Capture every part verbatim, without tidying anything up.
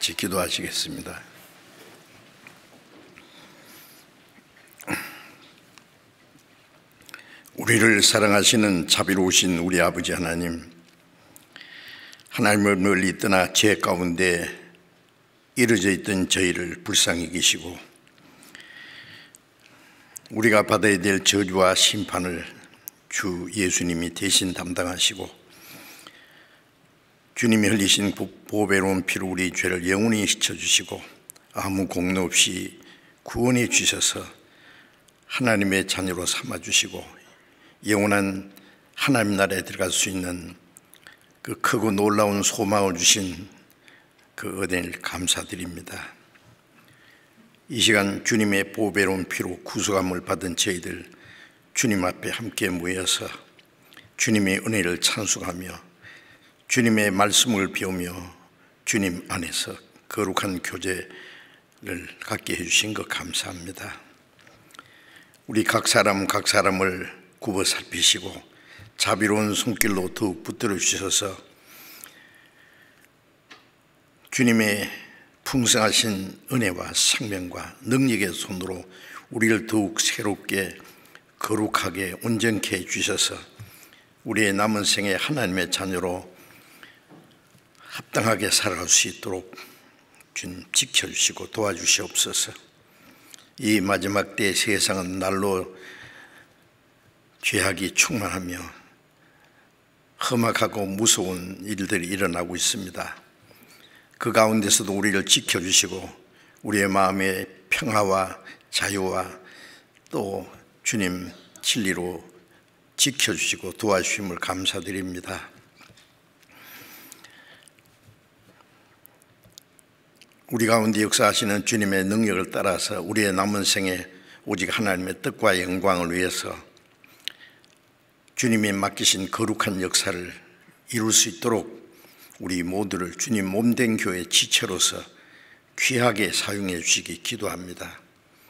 같이 기도하시겠습니다. 우리를 사랑하시는 자비로우신 우리 아버지 하나님, 하나님을 멀리 떠나 죄 가운데 이루어져 있던 저희를 불쌍히 계시고 우리가 받아야 될 저주와 심판을 주 예수님이 대신 담당하시고 주님이 흘리신 보배로운 피로 우리 죄를 영원히 씻어주시고 아무 공로 없이 구원해 주셔서 하나님의 자녀로 삼아주시고 영원한 하나님 나라에 들어갈 수 있는 그 크고 놀라운 소망을 주신 그 은혜를 감사드립니다. 이 시간 주님의 보배로운 피로 구속함을 받은 저희들 주님 앞에 함께 모여서 주님의 은혜를 찬송하며 주님의 말씀을 배우며 주님 안에서 거룩한 교제를 갖게 해주신 것 감사합니다. 우리 각 사람 각 사람을 굽어 살피시고 자비로운 손길로 더욱 붙들어 주셔서 주님의 풍성하신 은혜와 생명과 능력의 손으로 우리를 더욱 새롭게 거룩하게 온전케 해주셔서 우리의 남은 생에 하나님의 자녀로 합당하게 살아갈 수 있도록 주님 지켜주시고 도와주시옵소서. 이 마지막 때 세상은 날로 죄악이 충만하며 험악하고 무서운 일들이 일어나고 있습니다. 그 가운데서도 우리를 지켜주시고 우리의 마음의 평화와 자유와 또 주님 진리로 지켜주시고 도와주심을 감사드립니다. 우리 가운데 역사하시는 주님의 능력을 따라서 우리의 남은 생에 오직 하나님의 뜻과 영광을 위해서 주님이 맡기신 거룩한 역사를 이룰 수 있도록 우리 모두를 주님 몸된 교회 지체로서 귀하게 사용해 주시기 기도합니다.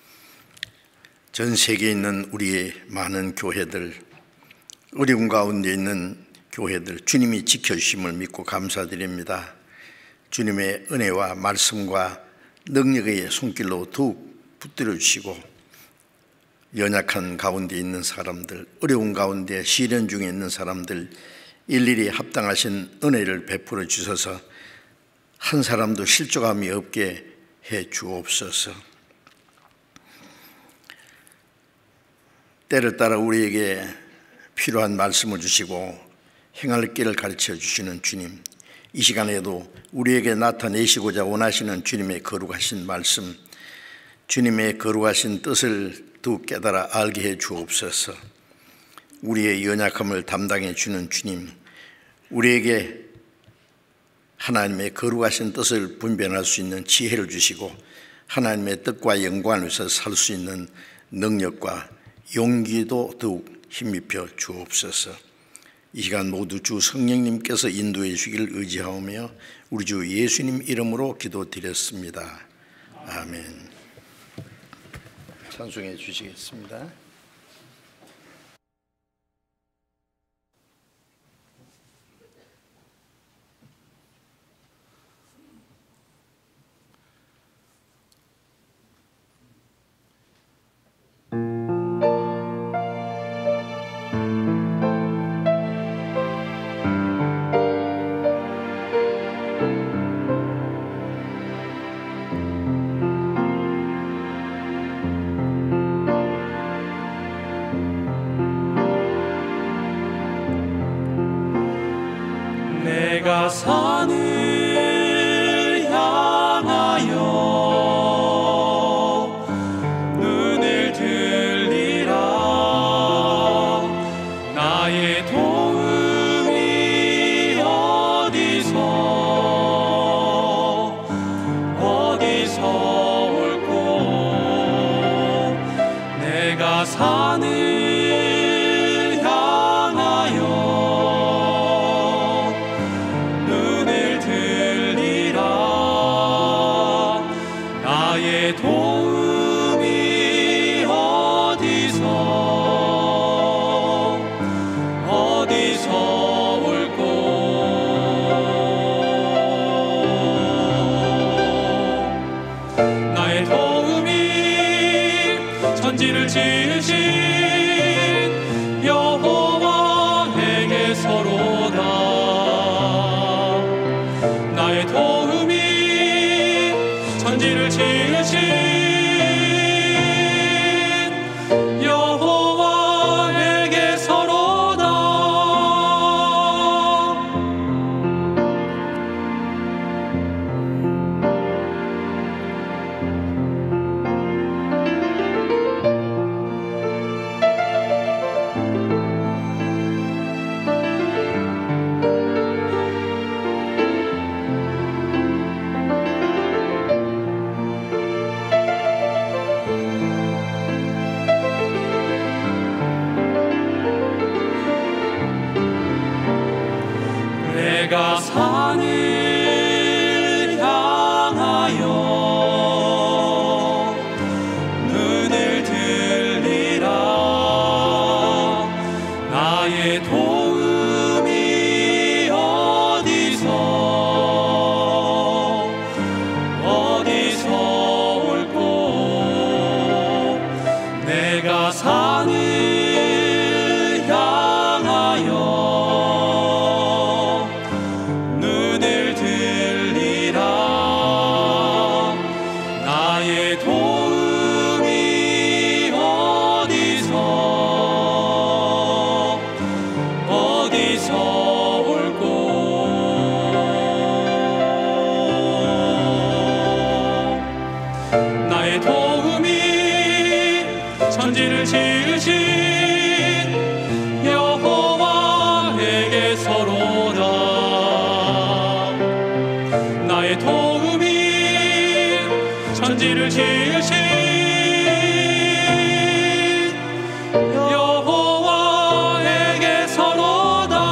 전 세계에 있는 우리의 많은 교회들, 어려운 가운데 있는 교회들 주님이 지켜주심을 믿고 감사드립니다. 주님의 은혜와 말씀과 능력의 손길로 더욱 붙들어 주시고 연약한 가운데 있는 사람들, 어려운 가운데 시련 중에 있는 사람들 일일이 합당하신 은혜를 베풀어 주셔서 한 사람도 실족함이 없게 해 주옵소서. 때를 따라 우리에게 필요한 말씀을 주시고 행할 길을 가르쳐 주시는 주님, 이 시간에도 우리에게 나타내시고자 원하시는 주님의 거룩하신 말씀, 주님의 거룩하신 뜻을 더욱 깨달아 알게 해 주옵소서. 우리의 연약함을 담당해 주는 주님, 우리에게 하나님의 거룩하신 뜻을 분별할 수 있는 지혜를 주시고 하나님의 뜻과 영광을 위해서 살 수 있는 능력과 용기도 더욱 힘입혀 주옵소서. 이 시간 모두 주 성령님께서 인도해 주시기를 의지하오며 우리 주 예수님 이름으로 기도드렸습니다. 아멘. 찬송해 주시겠습니다. 내가 산을 향하여 눈을 들리라. 나의 도움이 어디서 어디서 올꼬. 내가 산을 도움이 어디서 어디서 올꼬. 지으신 여호와에게서로다.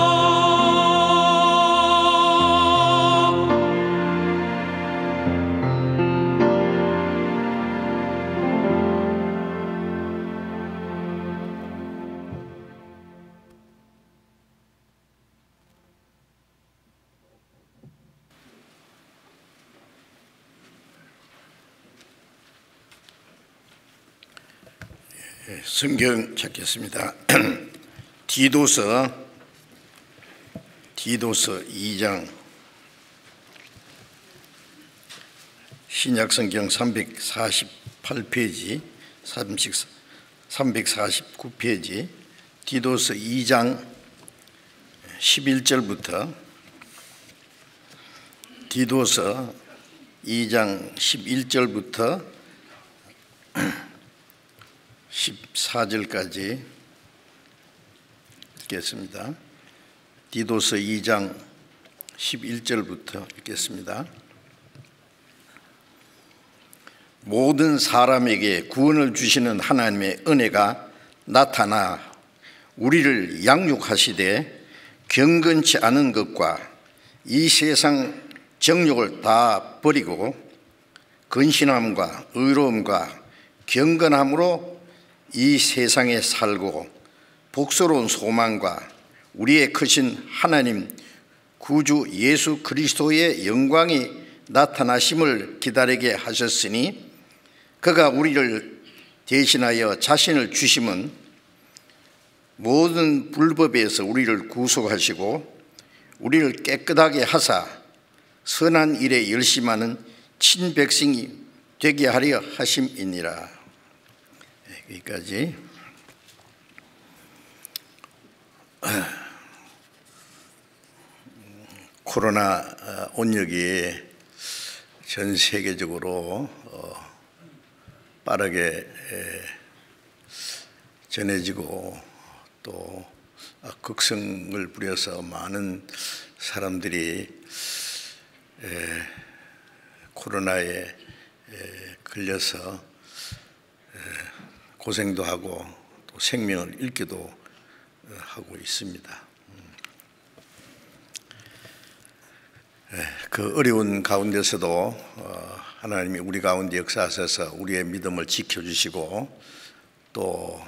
성경 찾겠습니다. 디도서 디도서 이 장, 신약성경 삼백사십팔 페이지, 삼백사십구 페이지, 디도서 이 장 십일 절부터 디도서 이 장 십일 절부터 십사 절까지 읽겠습니다. 디도서 이 장 십일 절부터 읽겠습니다. 모든 사람에게 구원을 주시는 하나님의 은혜가 나타나 우리를 양육하시되 경건치 않은 것과 이 세상 정욕을 다 버리고 근신함과 의로움과 경건함으로 이 세상에 살고 복스러운 소망과 우리의 크신 하나님 구주 예수 그리스도의 영광이 나타나심을 기다리게 하셨으니 그가 우리를 대신하여 자신을 주심은 모든 불법에서 우리를 구속하시고 우리를 깨끗하게 하사 선한 일에 열심하는 친백성이 되게 하려 하심이니라. 여기까지. 코로나 온역이 전 세계적으로 빠르게 전해지고 또 극성을 부려서 많은 사람들이 코로나에 걸려서 고생도 하고 또 생명을 잃기도 하고 있습니다. 그 어려운 가운데서도 하나님이 우리 가운데 역사하셔서 우리의 믿음을 지켜주시고 또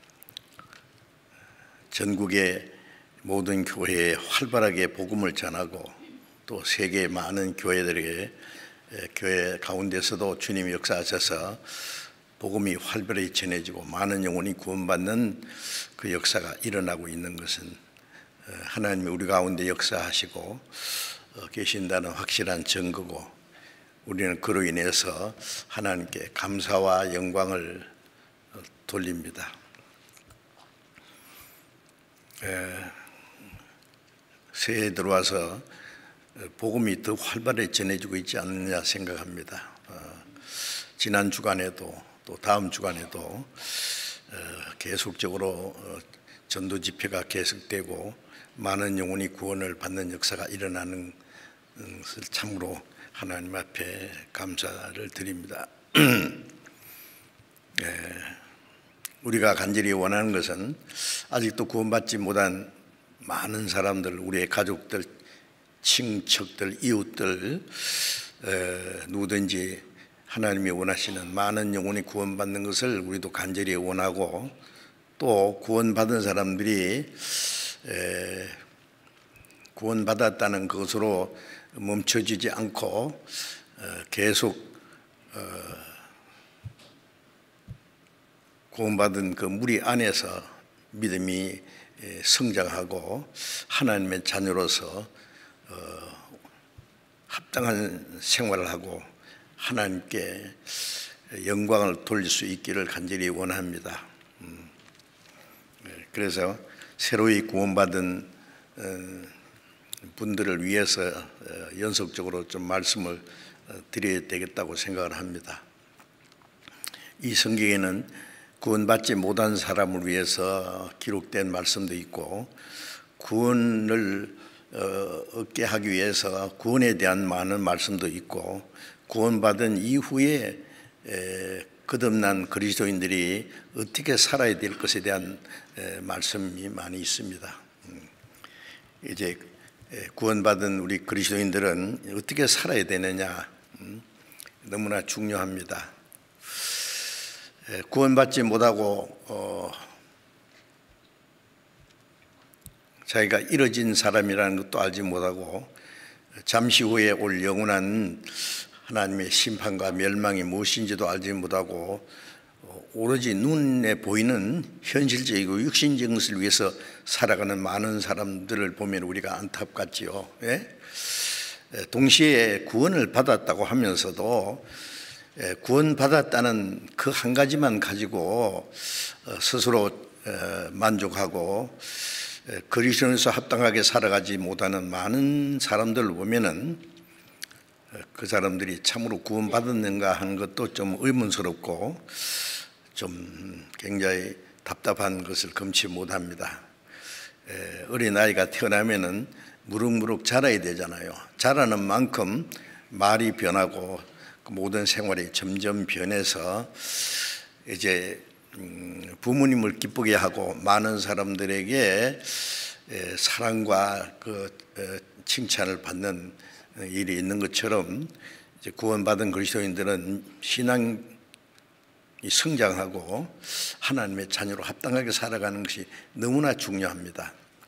전국의 모든 교회에 활발하게 복음을 전하고 또 세계의 많은 교회들에게 교회 가운데서도 주님이 역사하셔서 복음이 활발히 전해지고 많은 영혼이 구원받는 그 역사가 일어나고 있는 것은 하나님이 우리 가운데 역사하시고 계신다는 확실한 증거고 우리는 그로 인해서 하나님께 감사와 영광을 돌립니다. 새해 들어와서 복음이 더 활발히 전해지고 있지 않느냐 생각합니다. 지난 주간에도 또 다음 주간에도 계속적으로 전도 집회가 계속되고 많은 영혼이 구원을 받는 역사가 일어나는 것을 참으로 하나님 앞에 감사를 드립니다. 우리가 간절히 원하는 것은 아직도 구원받지 못한 많은 사람들, 우리의 가족들, 친척들, 이웃들 누구든지 하나님이 원하시는 많은 영혼이 구원받는 것을 우리도 간절히 원하고 또 구원받은 사람들이 구원받았다는 것으로 멈춰지지 않고 계속 구원받은 그 무리 안에서 믿음이 성장하고 하나님의 자녀로서 합당한 생활을 하고 하나님께 영광을 돌릴 수 있기를 간절히 원합니다. 그래서 새로이 구원받은 분들을 위해서 연속적으로 좀 말씀을 드려야 되겠다고 생각을 합니다. 이 성경에는 구원받지 못한 사람을 위해서 기록된 말씀도 있고 구원을 얻게 하기 위해서 구원에 대한 많은 말씀도 있고 구원받은 이후에 거듭난 그리스도인들이 어떻게 살아야 될 것에 대한 말씀이 많이 있습니다. 이제 구원받은 우리 그리스도인들은 어떻게 살아야 되느냐, 너무나 중요합니다. 구원받지 못하고 어, 자기가 이뤄진 사람이라는 것도 알지 못하고 잠시 후에 올 영원한 하나님의 심판과 멸망이 무엇인지도 알지 못하고 오로지 눈에 보이는 현실적이고 육신적인 것을 위해서 살아가는 많은 사람들을 보면 우리가 안타깝지요. 예? 동시에 구원을 받았다고 하면서도 구원받았다는 그 한 가지만 가지고 스스로 만족하고 그리스도인에서 합당하게 살아가지 못하는 많은 사람들을 보면은 그 사람들이 참으로 구원받았는가 하는 것도 좀 의문스럽고 좀 굉장히 답답한 것을 금치 못합니다. 어린아이가 태어나면은 무럭무럭 자라야 되잖아요. 자라는 만큼 말이 변하고 모든 생활이 점점 변해서 이제 부모님을 기쁘게 하고 많은 사람들에게 사랑과 그 칭찬을 받는 일이 있는 것처럼 이제 구원받은 그리스도인들은 신앙이 성장하고 하나님의 자녀로 합당하게 살아가는 것이 너무나 중요합니다.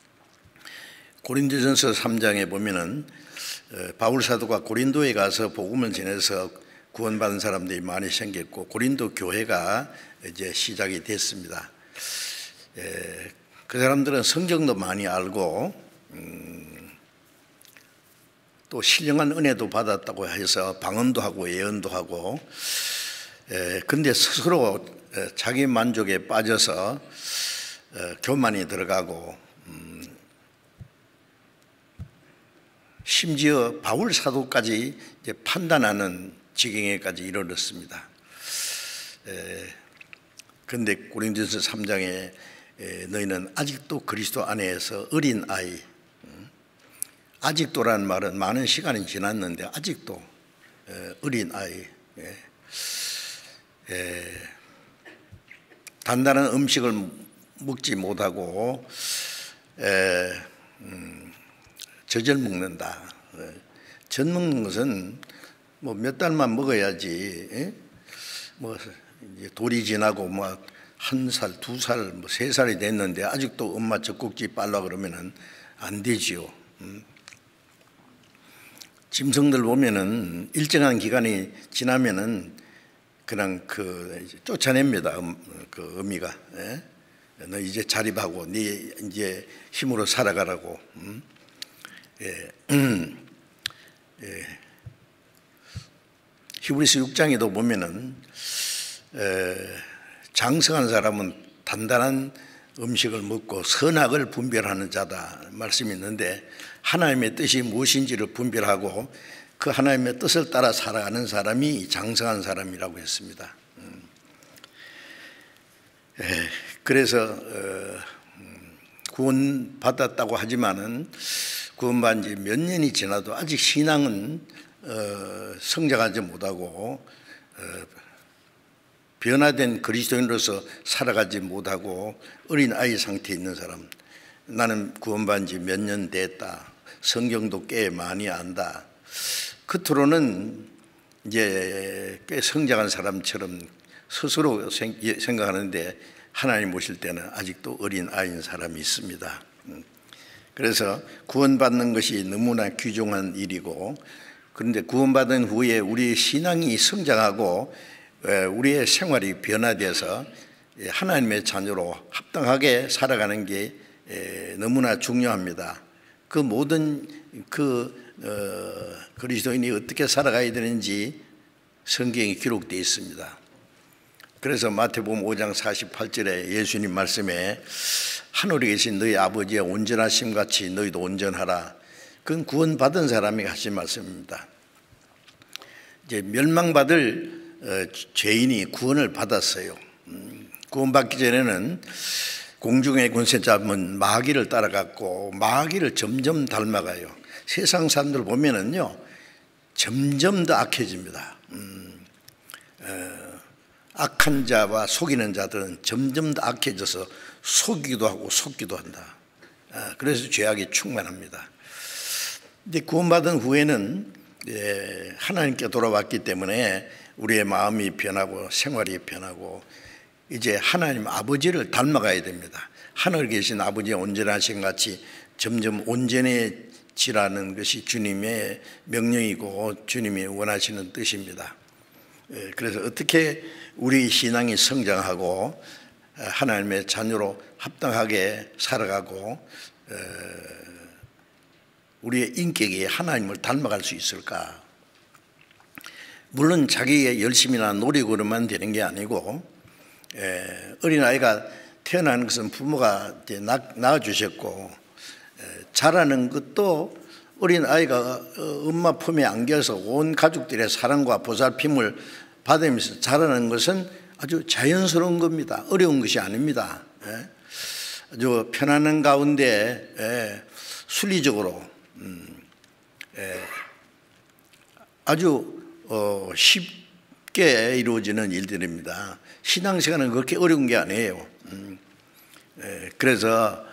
고린도전서 삼 장에 보면은 바울 사도가 고린도에 가서 복음을 전해서 구원받은 사람들이 많이 생겼고 고린도 교회가 이제 시작이 됐습니다. 그 사람들은 성경도 많이 알고 음, 또 신령한 은혜도 받았다고 해서 방언도 하고 예언도 하고, 근데 스스로 자기 만족에 빠져서 교만이 들어가고 음, 심지어 바울 사도까지 이제 판단하는 지경에까지 이르렀습니다. 그런데 고린도전서 삼 장에 너희는 아직도 그리스도 안에서 어린 아이, 아직도라는 말은 많은 시간이 지났는데 아직도 어린 아이, 단단한 음식을 먹지 못하고 젖을 먹는다. 젖 먹는 것은 뭐 몇 달만 먹어야지, 뭐 이제 돌이 지나고 뭐 한 살, 두 살, 뭐 세 살이 됐는데 아직도 엄마 젖꼭지 빨라 그러면은 안 되지요. 음. 짐승들 보면은 일정한 기간이 지나면은 그냥 그 쫓아냅니다. 음, 그 어미가, 예? 너 이제 자립하고 네 이제 힘으로 살아가라고. 음. 예. 예. 히브리서 육 장에도 보면은 에, 장성한 사람은 단단한 음식을 먹고 선악을 분별하는 자다 말씀이 있는데, 하나님의 뜻이 무엇인지를 분별하고 그 하나님의 뜻을 따라 살아가는 사람이 장성한 사람이라고 했습니다. 에, 그래서 어, 구원받았다고 하지만은 구원받은 지 몇 년이 지나도 아직 신앙은 어, 성장하지 못하고 어, 변화된 그리스도인으로서 살아가지 못하고 어린 아이 상태에 있는 사람, 나는 구원받은 지 몇 년 됐다, 성경도 꽤 많이 안다, 겉으로는 이제 꽤 성장한 사람처럼 스스로 생각하는데 하나님 보실 때는 아직도 어린 아이인 사람이 있습니다. 그래서 구원받는 것이 너무나 귀중한 일이고, 그런데 구원받은 후에 우리 신앙이 성장하고 우리의 생활이 변화돼서 하나님의 자녀로 합당하게 살아가는 게 너무나 중요합니다. 그 모든 그 어, 그리스도인이 어떻게 살아가야 되는지 성경에 기록되어 있습니다. 그래서 마태복음 오 장 사십팔 절에 예수님 말씀에 하늘에 계신 너희 아버지의 온전하심 같이 너희도 온전하라. 그건 구원받은 사람이 하신 말씀입니다. 이제 멸망받을 죄인이 구원을 받았어요. 구원받기 전에는 공중의 권세 잡은 마귀를 따라갔고 마귀를 점점 닮아가요. 세상 사람들 보면은요 점점 더 악해집니다. 음, 어, 악한 자와 속이는 자들은 점점 더 악해져서 속이기도 하고 속기도 한다. 그래서 죄악이 충만합니다. 이제 구원받은 후에는 하나님께 돌아왔기 때문에 우리의 마음이 변하고 생활이 변하고 이제 하나님 아버지를 닮아가야 됩니다. 하늘에 계신 아버지의 온전하신 같이 점점 온전해지라는 것이 주님의 명령이고 주님이 원하시는 뜻입니다. 그래서 어떻게 우리 신앙이 성장하고 하나님의 자녀로 합당하게 살아가고 우리의 인격이 하나님을 닮아갈 수 있을까? 물론 자기의 열심이나 노력으로만 되는 게 아니고 어린아이가 태어나는 것은 부모가 낳아주셨고 자라는 것도 어린아이가 엄마 품에 안겨서 온 가족들의 사랑과 보살핌을 받으면서 자라는 것은 아주 자연스러운 겁니다. 어려운 것이 아닙니다. 아주 편안한 가운데 순리적으로 아주 쉽게 이루어지는 일들입니다. 신앙생활은 그렇게 어려운 게 아니에요. 그래서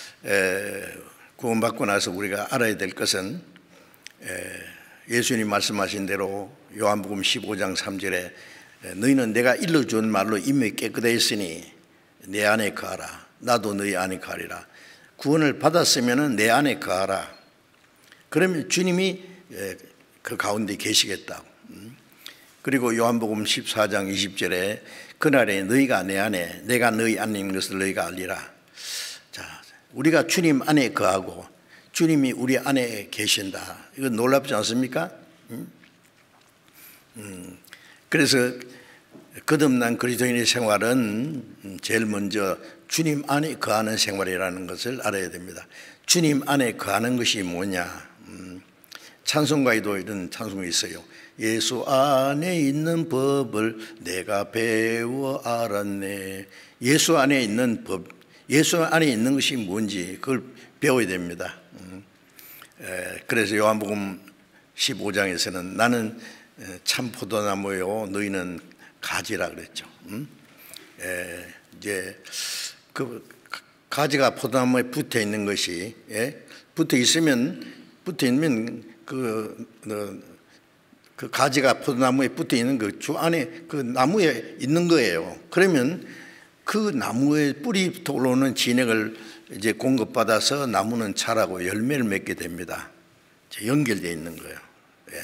구원받고 나서 우리가 알아야 될 것은 예수님 말씀하신 대로 요한복음 십오 장 삼 절에 너희는 내가 일러준 말로 인맥이 깨끗했으니 내 안에 거하라. 나도 너희 안에 거하리라. 구원을 받았으면 내 안에 거하라. 그러면 주님이 그 가운데 계시겠다. 그리고 요한복음 십사 장 이십 절에 그날에 너희가 내 안에 내가 너희 안에 있는 것을 너희가 알리라. 자, 우리가 주님 안에 거하고 주님이 우리 안에 계신다. 이건 놀랍지 않습니까? 음? 음, 그래서 거듭난 그리스도인의 생활은 제일 먼저 주님 안에 거하는 생활이라는 것을 알아야 됩니다. 주님 안에 거하는 것이 뭐냐? 음, 찬송가에도 이런 찬송이 있어요. 예수 안에 있는 법을 내가 배워 알았네. 예수 안에 있는 법, 예수 안에 있는 것이 뭔지 그걸 배워야 됩니다. 음, 에, 그래서 요한복음 십오 장에서는 나는 참 포도나무요 너희는 가지라 그랬죠. 음? 에, 이제 그 가지가 포도나무에 붙어 있는 것이 예? 붙어 있으면 붙어 있으면 그, 그, 그 가지가 포도나무에 붙어 있는 그 주 안에 그 나무에 있는 거예요. 그러면 그 나무의 뿌리부터 올라오는 진액을 이제 공급받아서 나무는 자라고 열매를 맺게 됩니다. 연결되어 있는 거예요. 예.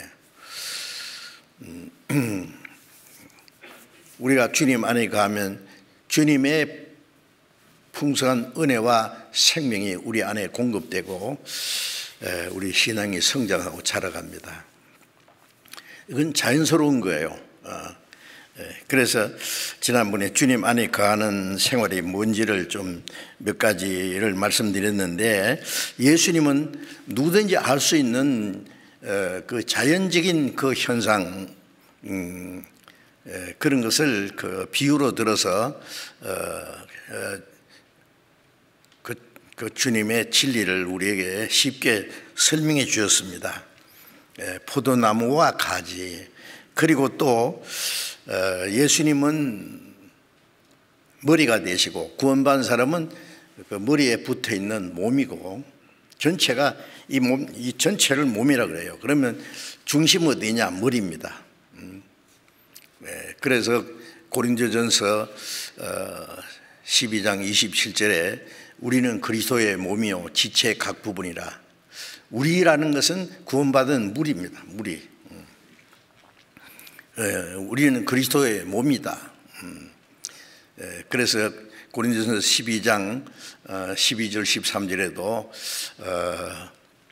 음, 우리가 주님 안에 가면 주님의 풍성한 은혜와 생명이 우리 안에 공급되고 우리 신앙이 성장하고 자라갑니다. 이건 자연스러운 거예요. 그래서 지난번에 주님 안에 거하는 생활이 뭔지를 좀 몇 가지를 말씀드렸는데 예수님은 누구든지 알 수 있는 그 자연적인 그 현상 음, 그런 것을 그 비유로 들어서 어, 어, 그, 그 주님의 진리를 우리에게 쉽게 설명해 주셨습니다. 포도나무와 가지 그리고 또 예수님은 머리가 되시고 구원받은 사람은 그 머리에 붙어 있는 몸이고 전체가 이 몸, 이 전체를 몸이라 그래요. 그러면 중심 어디냐? 머리입니다. 음. 네, 그래서 고린도전서 십이 장 이십칠 절에 우리는 그리스도의 몸이요 지체의 각 부분이라. 우리라는 것은 구원받은 무리입니다. 무리. 예, 우리는 그리스도의 몸이다. 음, 예, 그래서 고린도전서 십이 장 어, 십이 절 십삼 절에도 어,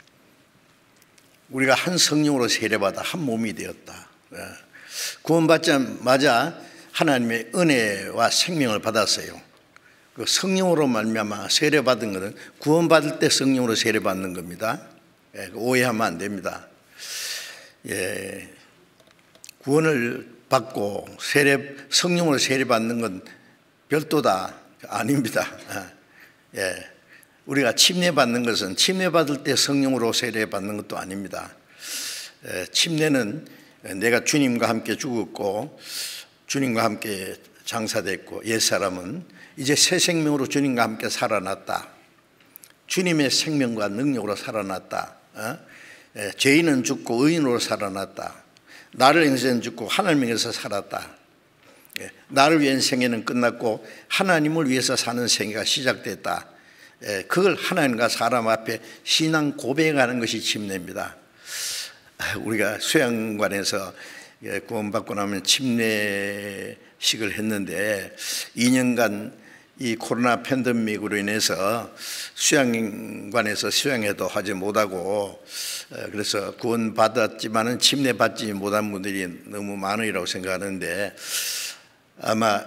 우리가 한 성령으로 세례받아 한 몸이 되었다. 예, 구원받자마자 하나님의 은혜와 생명을 받았어요. 그 성령으로 말미암아 세례받은 것은 구원받을 때 성령으로 세례받는 겁니다. 예, 오해하면 안 됩니다. 예. 구원을 받고 세례, 성령으로 세례받는 건 별도다. 아닙니다. 예. 우리가 침례받는 것은 침례받을 때 성령으로 세례받는 것도 아닙니다. 예. 침례는 내가 주님과 함께 죽었고 주님과 함께 장사됐고 옛사람은 이제 새 생명으로 주님과 함께 살아났다. 주님의 생명과 능력으로 살아났다. 어? 예, 죄인은 죽고 의인으로 살아났다. 나를 위해서는 죽고 하나님을 위해서 살았다. 예, 나를 위한 생애는 끝났고 하나님을 위해서 사는 생애가 시작됐다. 예, 그걸 하나님과 사람 앞에 신앙 고백하는 것이 침례입니다. 우리가 수양관에서 구원받고 나면 침례식을 했는데 이 년간 이 코로나 팬데믹으로 인해서 수양관에서 수양회도 하지 못하고 그래서 구원받았지만은 침례받지 못한 분들이 너무 많으리라고 생각하는데 아마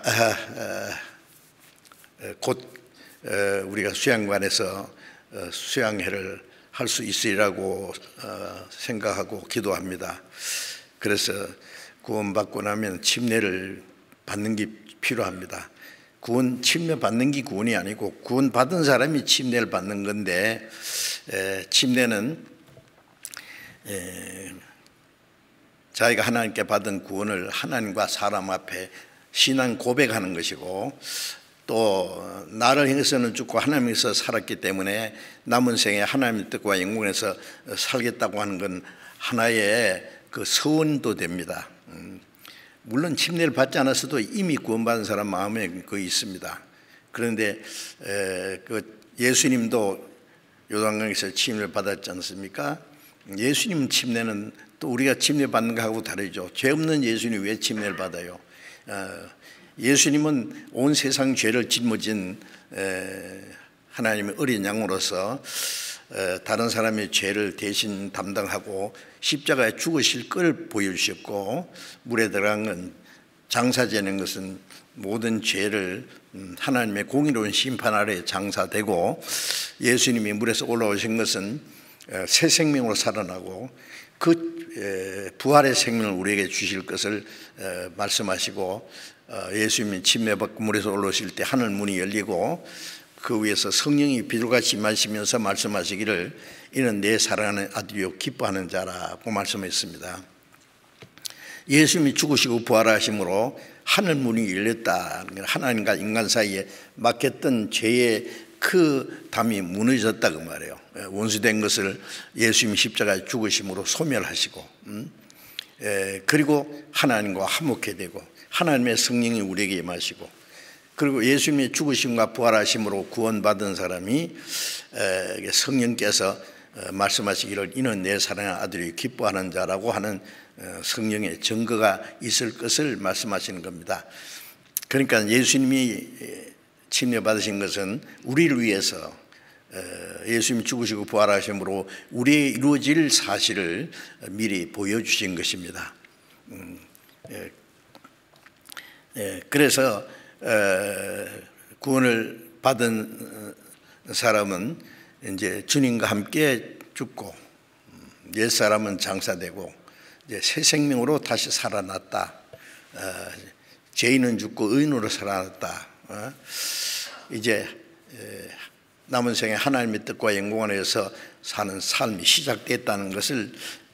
곧 우리가 수양관에서 수양회를 할 수 있으리라고 생각하고 기도합니다. 그래서 구원받고 나면 침례를 받는 게 필요합니다. 구원, 침례 받는 게 구원이 아니고 구원 받은 사람이 침례를 받는 건데 에, 침례는 에, 자기가 하나님께 받은 구원을 하나님과 사람 앞에 신앙 고백하는 것이고 또 나를 향해서는 죽고 하나님께서 살았기 때문에 남은 생에 하나님의 뜻과 영광에서 살겠다고 하는 건 하나의 그 서원도 됩니다. 음. 물론 침례를 받지 않았어도 이미 구원받은 사람 마음에 그거 있습니다. 그런데 에, 그 예수님도 요단강에서 침례를 받았지 않습니까? 예수님 침례는 또 우리가 침례 받는 거하고 다르죠. 죄 없는 예수님이 왜 침례를 받아요? 어, 예수님은 온 세상 죄를 짊어진 에, 하나님의 어린 양으로서 에, 다른 사람의 죄를 대신 담당하고 십자가에 죽으실 걸 보여주셨고 물에 들어간 건 장사 지는 것은 모든 죄를 하나님의 공의로운 심판 아래 장사되고 예수님이 물에서 올라오신 것은 새 생명으로 살아나고 그 부활의 생명을 우리에게 주실 것을 말씀하시고 예수님이 침례받고 물에서 올라오실 때 하늘 문이 열리고 그 위에서 성령이 비둘같이 마시면서 말씀하시기를 이는 내 사랑하는 아들이요 기뻐하는 자라고 말씀했습니다. 예수님이 죽으시고 부활하심으로 하늘 문이 열렸다. 하나님과 인간 사이에 막혔던 죄의 그 담이 무너졌다 그 말이에요. 원수된 것을 예수님이 십자가에 죽으심으로 소멸하시고 음? 에, 그리고 하나님과 화목해 되고 하나님의 성령이 우리에게 임하시고 그리고 예수님의 죽으심과 부활하심으로 구원받은 사람이 성령께서 말씀하시기를 이는 내 사랑하는 아들이 기뻐하는 자라고 하는 성령의 증거가 있을 것을 말씀하시는 겁니다. 그러니까 예수님이 침례 받으신 것은 우리를 위해서 예수님이 죽으시고 부활하심으로 우리의 이루어질 사실을 미리 보여주신 것입니다. 그래서 구원을 받은 사람은 이제 주님과 함께 죽고 옛 사람은 장사되고 이제 새 생명으로 다시 살아났다. 죄인은 죽고 의인으로 살아났다. 이제 남은 생에 하나님의 뜻과 영광 안에서 사는 삶이 시작됐다는 것을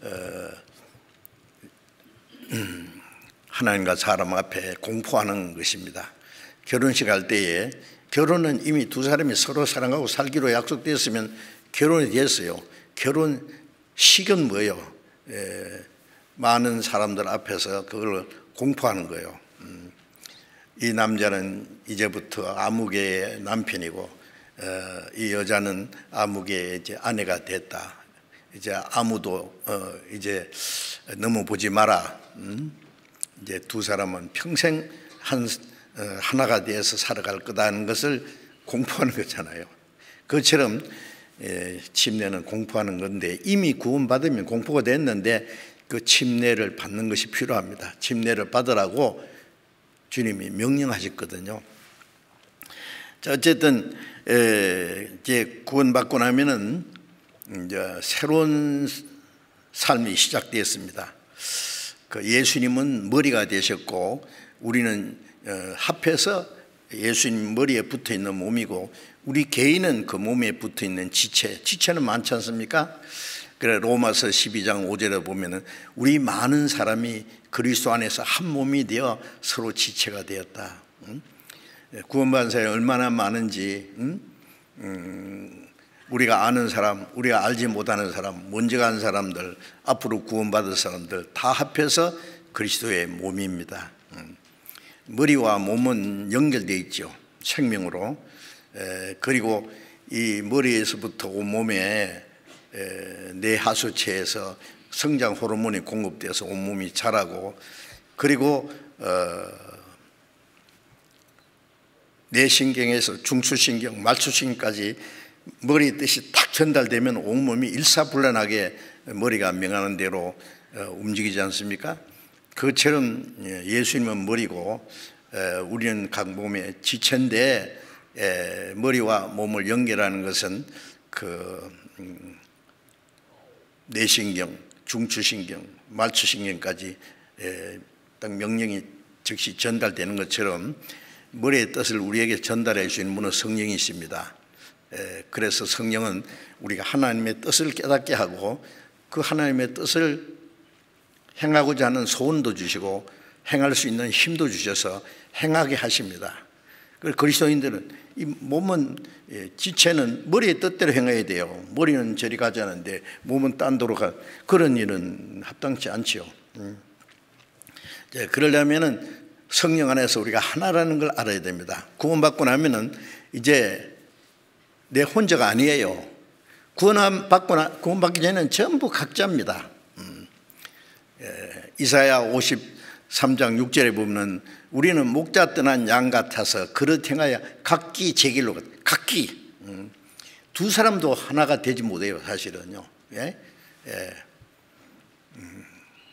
하나님과 사람 앞에 공포하는 것입니다. 결혼식 할 때에 결혼은 이미 두 사람이 서로 사랑하고 살기로 약속되었으면 결혼이 됐어요. 결혼식은 뭐예요? 에, 많은 사람들 앞에서 그걸 공포하는 거예요. 음, 이 남자는 이제부터 아무개의 남편이고 어, 이 여자는 아무개의 이제 아내가 됐다. 이제 아무도 어, 이제 너무 보지 마라. 음? 이제 두 사람은 평생 한 하나가 되어서 살아갈 거다는 것을 공포하는 거잖아요. 그것처럼 침례는 공포하는 건데 이미 구원받으면 공포가 됐는데 그 침례를 받는 것이 필요합니다. 침례를 받으라고 주님이 명령하셨거든요. 자, 어쨌든 이제 구원받고 나면은 이제 새로운 삶이 시작되었습니다. 그 예수님은 머리가 되셨고 우리는 합해서 예수님 머리에 붙어 있는 몸이고 우리 개인은 그 몸에 붙어 있는 지체, 지체는 많지 않습니까? 그래 로마서 십이 장 오 절에 보면은 우리 많은 사람이 그리스도 안에서 한 몸이 되어 서로 지체가 되었다. 응? 구원받은 사람이 얼마나 많은지, 응? 음, 우리가 아는 사람, 우리가 알지 못하는 사람, 먼저 간 사람들, 앞으로 구원받을 사람들 다 합해서 그리스도의 몸입니다. 응. 머리와 몸은 연결되어 있죠. 생명으로. 에, 그리고 이 머리에서부터 온몸에 에, 내 하수체에서 성장 호르몬이 공급돼서 온몸이 자라고, 그리고 어, 뇌신경에서 중추신경, 말추신경까지 머리 뜻이 딱 전달되면 온몸이 일사불란하게 머리가 명하는 대로 어, 움직이지 않습니까? 그처럼 예수님은 머리고 에, 우리는 각 몸의 지체인데 에, 머리와 몸을 연결하는 것은 그 음, 뇌신경, 중추신경, 말추신경까지 에, 딱 명령이 즉시 전달되는 것처럼 머리의 뜻을 우리에게 전달해 주시는 분은 성령이십니다. 에, 그래서 성령은 우리가 하나님의 뜻을 깨닫게 하고 그 하나님의 뜻을 행하고자 하는 소원도 주시고 행할 수 있는 힘도 주셔서 행하게 하십니다. 그래서 그리스도인들은 이 몸은, 지체는 머리의 뜻대로 행해야 돼요. 머리는 저리 가지 않는데 몸은 딴 데로 가. 그런 일은 합당치 않지요. 그러려면은 성령 안에서 우리가 하나라는 걸 알아야 됩니다. 구원받고 나면은 이제 내 혼자가 아니에요. 구원받고 나, 구원받기 전에는 전부 각자입니다. 음. 예, 이사야 오십삼 장 육 절에 보면 우리는 목자 떠난 양 같아서 그릇 행하여 각기 제 길로 각기 음. 두 사람도 하나가 되지 못해요. 사실은요. 예? 예. 음.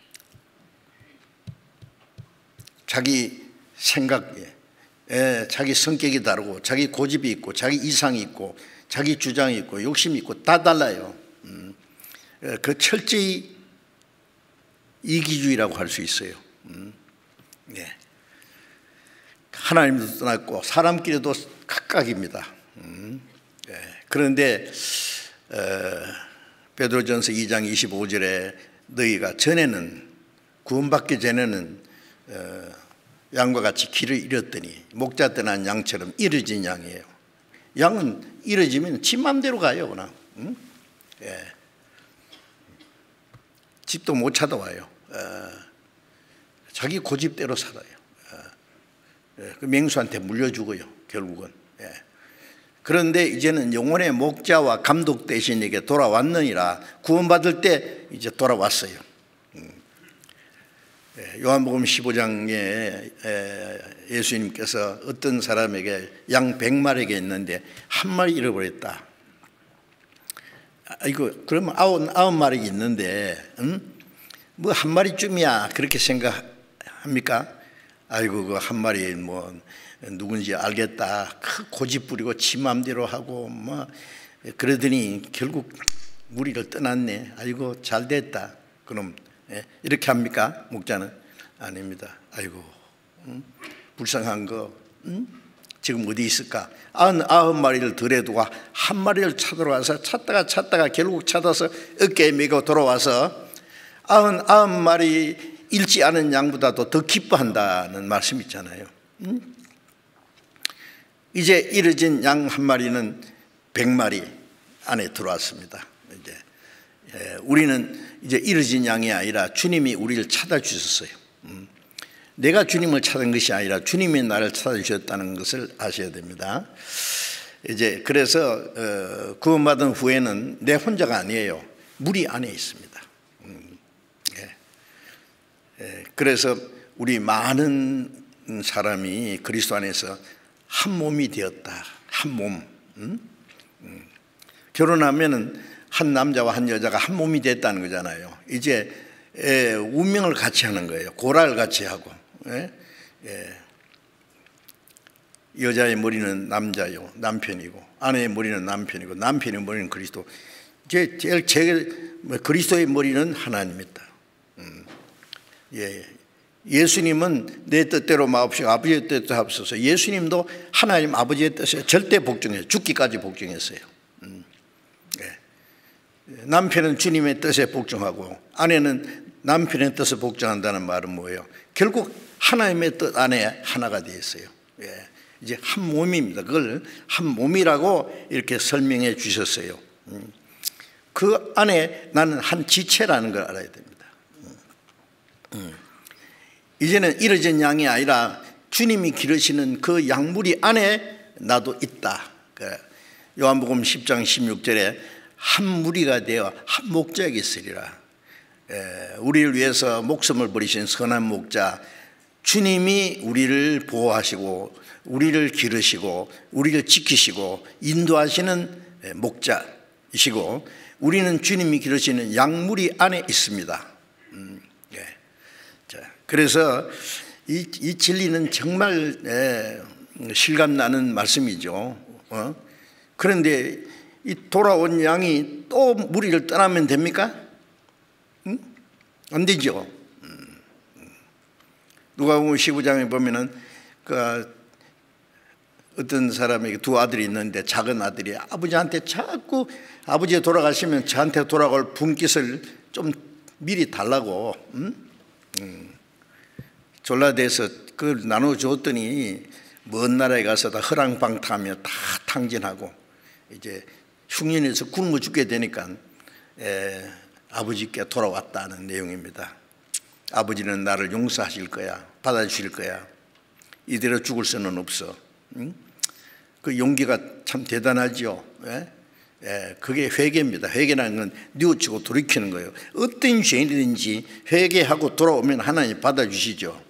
자기 생각에 예, 자기 성격이 다르고 자기 고집이 있고 자기 이상이 있고 자기 주장이 있고 욕심이 있고 다 달라요. 음. 예, 그 철저히 이기주의라고 할 수 있어요. 음. 예. 하나님도 떠났고 사람끼리도 각각입니다. 음. 예. 그런데 어, 베드로전서 이 장 이십오 절에 너희가 전에는 구원받기 전에는 어, 양과 같이 길을 잃었더니 목자 떠난 양처럼 잃어진 양이에요. 양은 잃어지면 지 맘대로 가요. 그냥. 응? 예. 집도 못 찾아와요. 어, 자기 고집대로 살아요. 어, 예. 그 맹수한테 물려주고요. 결국은. 예. 그런데 이제는 영혼의 목자와 감독 대신에게 돌아왔느니라. 구원받을 때 이제 돌아왔어요. 요한복음 십오 장에 예수님께서 어떤 사람에게 양 백 마리에게 있는데 한 마리 잃어버렸다. 이거 그러면 아홉, 아홉 마리 있는데 음? 뭐 한 마리쯤이야 그렇게 생각합니까? 아이고 그 한 마리 뭐 누군지 알겠다. 고집 부리고 지 맘대로 하고 뭐 그러더니 결국 무리를 떠났네. 아이고 잘 됐다. 그럼 예, 이렇게 합니까? 목자는 아닙니다. 아이고 음? 불쌍한 거 음? 지금 어디 있을까? 아흔 마리를 들여두고 한 마리를 찾으러 와서 찾다가 찾다가 결국 찾아서 어깨에 메고 돌아와서 아흔 아흔 마리 잃지 않은 양보다도 더 기뻐한다는 말씀 있잖아요. 음? 이제 잃어진 양 한 마리는 백 마리 안에 들어왔습니다. 이제 예, 우리는 이제 잃어진 양이 아니라 주님이 우리를 찾아주셨어요. 음. 내가 주님을 찾은 것이 아니라 주님이 나를 찾아주셨다는 것을 아셔야 됩니다. 이제 그래서 어, 구원받은 후에는 내 혼자가 아니에요. 무리 안에 있습니다. 음. 예. 예, 그래서 우리 많은 사람이 그리스도 안에서 한 몸이 되었다. 한 몸. 음? 음. 결혼하면은 한 남자와 한 여자가 한 몸이 됐다는 거잖아요. 이제 예, 운명을 같이 하는 거예요. 고라를 같이 하고. 예? 예. 여자의 머리는 남자요, 남편이고 아내의 머리는 남편이고 남편의 머리는 그리스도. 제, 제일 제일 그리스도의 머리는 하나님입니다. 음. 예. 예수님은 내 뜻대로 마옵시고 아버지의 뜻대로 하옵소서. 예수님도 하나님 아버지의 뜻에 절대 복종해요. 죽기까지 복종했어요. 음. 예. 남편은 주님의 뜻에 복종하고 아내는 남편의 뜻에 복종한다는 말은 뭐예요? 결국 하나님의 뜻 안에 하나가 되어 있어요. 예. 이제 한 몸입니다. 그걸 한 몸이라고 이렇게 설명해 주셨어요. 그 안에 나는 한 지체라는 걸 알아야 됩니다. 이제는 잃어진 양이 아니라 주님이 기르시는 그 양무리 안에 나도 있다. 요한복음 십 장 십육 절에 한 무리가 되어 한 목자에게 있으리라. 우리를 위해서 목숨을 버리신 선한 목자 주님이 우리를 보호하시고 우리를 기르시고 우리를 지키시고 인도하시는 목자이시고 우리는 주님이 기르시는 양무리 안에 있습니다. 음, 예. 자, 그래서 이, 이 진리는 정말 예, 실감나는 말씀이죠. 어? 그런데 이 돌아온 양이 또 무리를 떠나면 됩니까? 응? 안 되죠. 음. 누가복음 십오 장에 보면은 그 어떤 사람에게 두 아들이 있는데 작은 아들이 아버지한테 자꾸 아버지 돌아가시면 저한테 돌아갈 분깃을 좀 미리 달라고 음? 음. 졸라대서 그걸 나눠줬더니 먼 나라에 가서 다 허랑방탕하며 다 탕진하고 이제 흉년에서 굶어 죽게 되니까 에, 아버지께 돌아왔다는 내용입니다. 아버지는 나를 용서하실 거야, 받아주실 거야. 이대로 죽을 수는 없어. 응? 그 용기가 참 대단하죠. 예? 예, 그게 회개입니다. 회개라는 건 뉘우치고 돌이키는 거예요. 어떤 죄인이든지 회개하고 돌아오면 하나님 받아주시죠.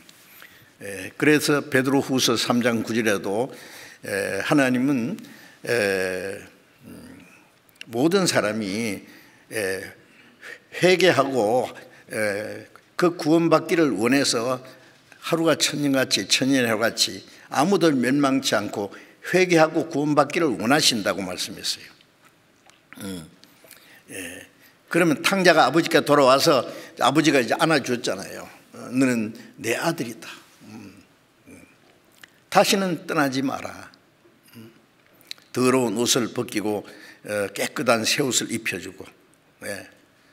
예, 그래서 베드로후서 삼 장 구 절에도 예, 하나님은 예, 모든 사람이 예, 회개하고 예, 그 구원받기를 원해서 하루가 천년같이 천년의 하루같이 아무도 멸망치 않고 회개하고 구원받기를 원하신다고 말씀했어요. 음. 예. 그러면 탕자가 아버지께 돌아와서 아버지가 이제 안아줬잖아요. 어, 너는 내 아들이다. 음. 음. 다시는 떠나지 마라. 음. 더러운 옷을 벗기고 어, 깨끗한 새 옷을 입혀주고 예.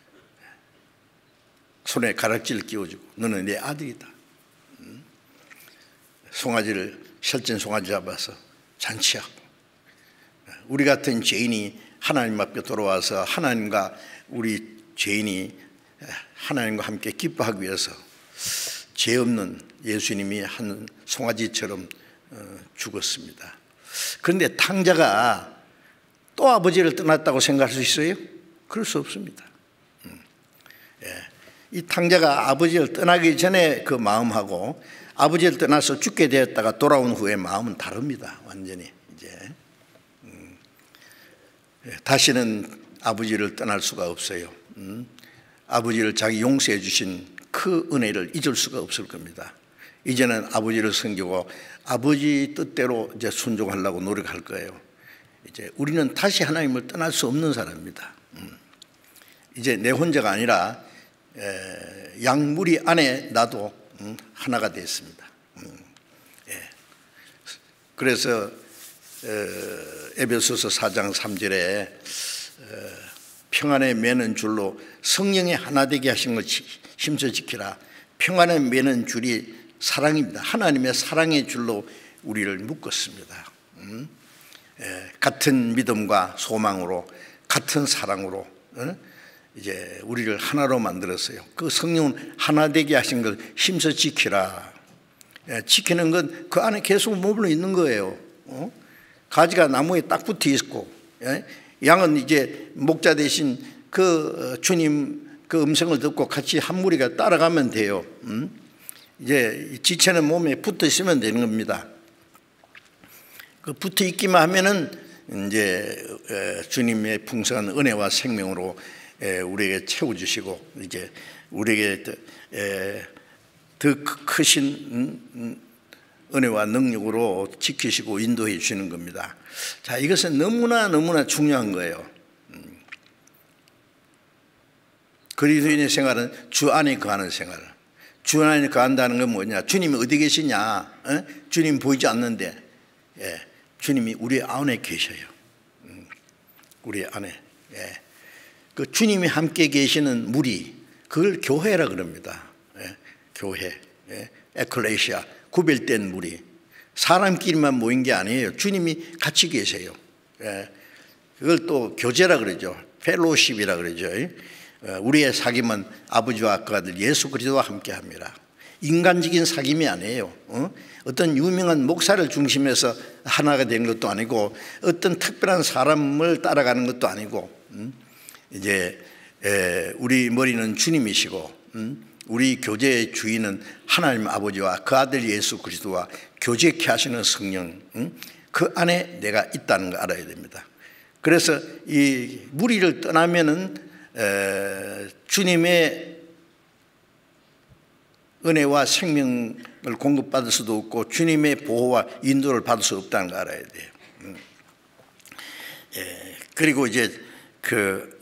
손에 가락지를 끼워주고 너는 내 아들이다. 음. 송아지를 혈전 송아지 잡아서 잔치하고 우리 같은 죄인이 하나님 앞에 돌아와서 하나님과 우리 죄인이 하나님과 함께 기뻐하기 위해서 죄 없는 예수님이 한 송아지처럼 죽었습니다. 그런데 탕자가 또 아버지를 떠났다고 생각할 수 있어요? 그럴 수 없습니다. 이 탕자가 아버지를 떠나기 전에 그 마음하고 아버지를 떠나서 죽게 되었다가 돌아온 후에 마음은 다릅니다. 완전히 이제 음, 다시는 아버지를 떠날 수가 없어요. 음, 아버지를 자기 용서해 주신 그 은혜를 잊을 수가 없을 겁니다. 이제는 아버지를 섬기고 아버지 뜻대로 이제 순종하려고 노력할 거예요. 이제 우리는 다시 하나님을 떠날 수 없는 사람입니다. 음, 이제 내 혼자가 아니라 에, 양무리 안에 나도 음, 하나가 됐습니다. 음, 예. 그래서 에, 에베소서 사 장 삼 절에 에, 평안에 매는 줄로 성령의 하나 되게 하신 걸 힘써 지키라. 평안에 매는 줄이 사랑입니다. 하나님의 사랑의 줄로 우리를 묶었습니다. 음, 에, 같은 믿음과 소망으로 같은 사랑으로 어? 이제 우리를 하나로 만들었어요. 그 성령은 하나 되게 하신 걸 힘써 지키라. 예, 지키는 건 그 안에 계속 머물러 있는 거예요. 어? 가지가 나무에 딱 붙어 있고, 예? 양은 이제 목자 대신 그 주님 그 음성을 듣고 같이 한 무리가 따라가면 돼요. 음? 이제 지체는 몸에 붙어 있으면 되는 겁니다. 그 붙어 있기만 하면은 이제 주님의 풍성한 은혜와 생명으로 우리에게 채워주시고 이제 우리에게 더 크신 은혜와 능력으로 지키시고 인도해 주시는 겁니다. 자, 이것은 너무나 너무나 중요한 거예요. 그리스도인의 생활은 주 안에 거하는 생활. 주 안에 거한다는 건 뭐냐? 주님이 어디 계시냐? 어? 주님 보이지 않는데, 예, 주님이 우리 안에 계셔요. 우리 안에. 예. 그 주님이 함께 계시는 무리, 그걸 교회라 그럽니다. 예, 교회, 예, 에클레시아, 구별된 무리. 사람끼리만 모인 게 아니에요. 주님이 같이 계세요. 예, 그걸 또 교제라 그러죠. 펠로십이라 그러죠. 우리의 사귐은 아버지와 그 아들 예수 그리스도와 함께합니다. 인간적인 사귐이 아니에요. 어? 어떤 유명한 목사를 중심해서 하나가 된 것도 아니고 어떤 특별한 사람을 따라가는 것도 아니고, 음? 이제 에, 우리 머리는 주님이시고, 음? 우리 교제의 주인은 하나님 아버지와 그 아들 예수 그리스도와 교제케 하시는 성령, 음? 그 안에 내가 있다는 거 알아야 됩니다. 그래서 이 무리를 떠나면은 에, 주님의 은혜와 생명을 공급받을 수도 없고 주님의 보호와 인도를 받을 수 없다는 거 알아야 돼요. 음. 예, 그리고 이제 그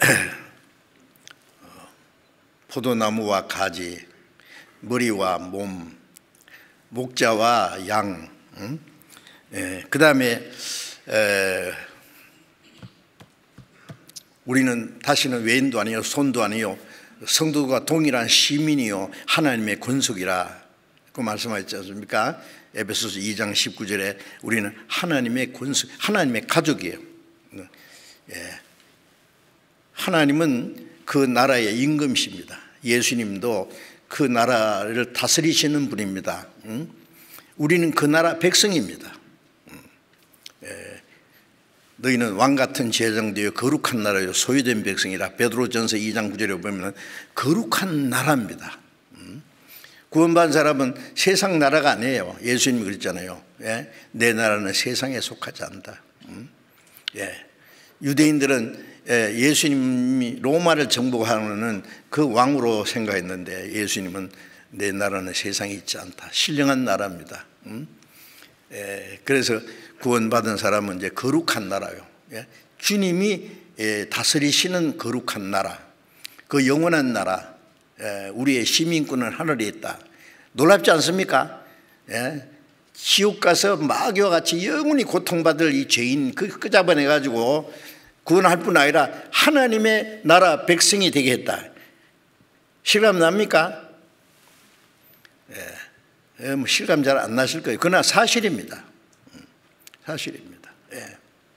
포도나무와 가지, 머리와 몸, 목자와 양, 음? 예, 그 다음에 우리는 다시는 외인도 아니요 손도 아니요 성도가 동일한 시민이요 하나님의 권속이라 그 말씀하셨지 않습니까? 에베소서 이 장 십구 절에 우리는 하나님의 권속, 하나님의 가족이에요. 예. 하나님은 그 나라의 임금이십니다. 예수님도 그 나라를 다스리시는 분입니다. 음? 우리는 그 나라 백성입니다. 음. 예. 너희는 왕같은 제정되어 거룩한 나라요 소유된 백성이라. 베드로전서 이 장 구 절에 보면 거룩한 나라입니다. 음? 구원받은 사람은 세상 나라가 아니에요. 예수님이 그랬잖아요. 예? 내 나라는 세상에 속하지 않는다. 음? 예. 유대인들은 예수님이 로마를 정복하는 그 왕으로 생각했는데 예수님은 내 나라는 세상에 있지 않다. 신령한 나라입니다. 음? 예, 그래서 구원받은 사람은 이제 거룩한 나라요. 예? 주님이 예, 다스리시는 거룩한 나라, 그 영원한 나라, 예, 우리의 시민권은 하늘에 있다. 놀랍지 않습니까? 예? 지옥 가서 마귀와 같이 영원히 고통받을 이 죄인 그 끄잡아내가지고 구원할 뿐 아니라 하나님의 나라 백성이 되게 했다. 실감 납니까? 예, 뭐 실감 잘 안 나실 거예요. 그러나 사실입니다. 사실입니다. 예.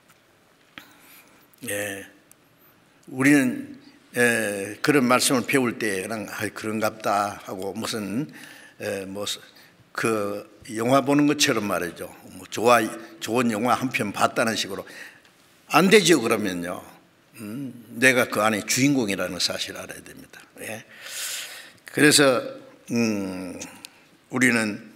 예. 우리는 예, 그런 말씀을 배울 때 그냥 아, 그런갑다 하고 무슨 예, 뭐 그 영화 보는 것처럼 말이죠. 뭐 좋아 좋은 영화 한 편 봤다는 식으로 안 되죠. 그러면요. 음, 내가 그 안에 주인공이라는 사실을 알아야 됩니다. 예. 그래서 음, 우리는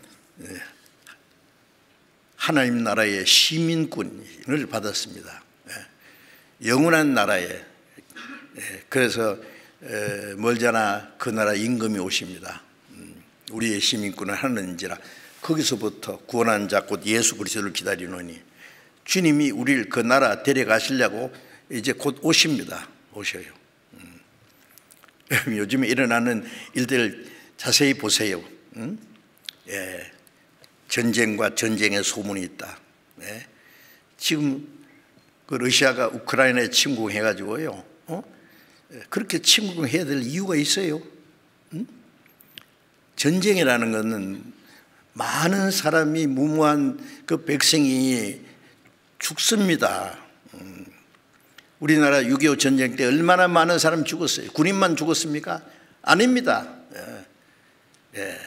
하나님 나라의 시민권을 받았습니다. 예. 영원한 나라에. 예. 그래서 에, 멀잖아 그 나라 임금이 오십니다. 음, 우리의 시민권을 하는지라. 거기서부터 구원한 자 곧 예수 그리스도를 기다리노니 주님이 우리를 그 나라 데려가시려고 이제 곧 오십니다. 오셔요. 음. 요즘에 일어나는 일들 자세히 보세요. 음? 예. 전쟁과 전쟁의 소문이 있다. 예. 지금 그 러시아가 우크라이나에 침공해가지고요. 어? 그렇게 침공해야 될 이유가 있어요. 음? 전쟁이라는 것은 많은 사람이 무모한 그 백성이 죽습니다. 음. 우리나라 육이오 전쟁 때 얼마나 많은 사람이 죽었어요. 군인만 죽었습니까? 아닙니다. 예. 예.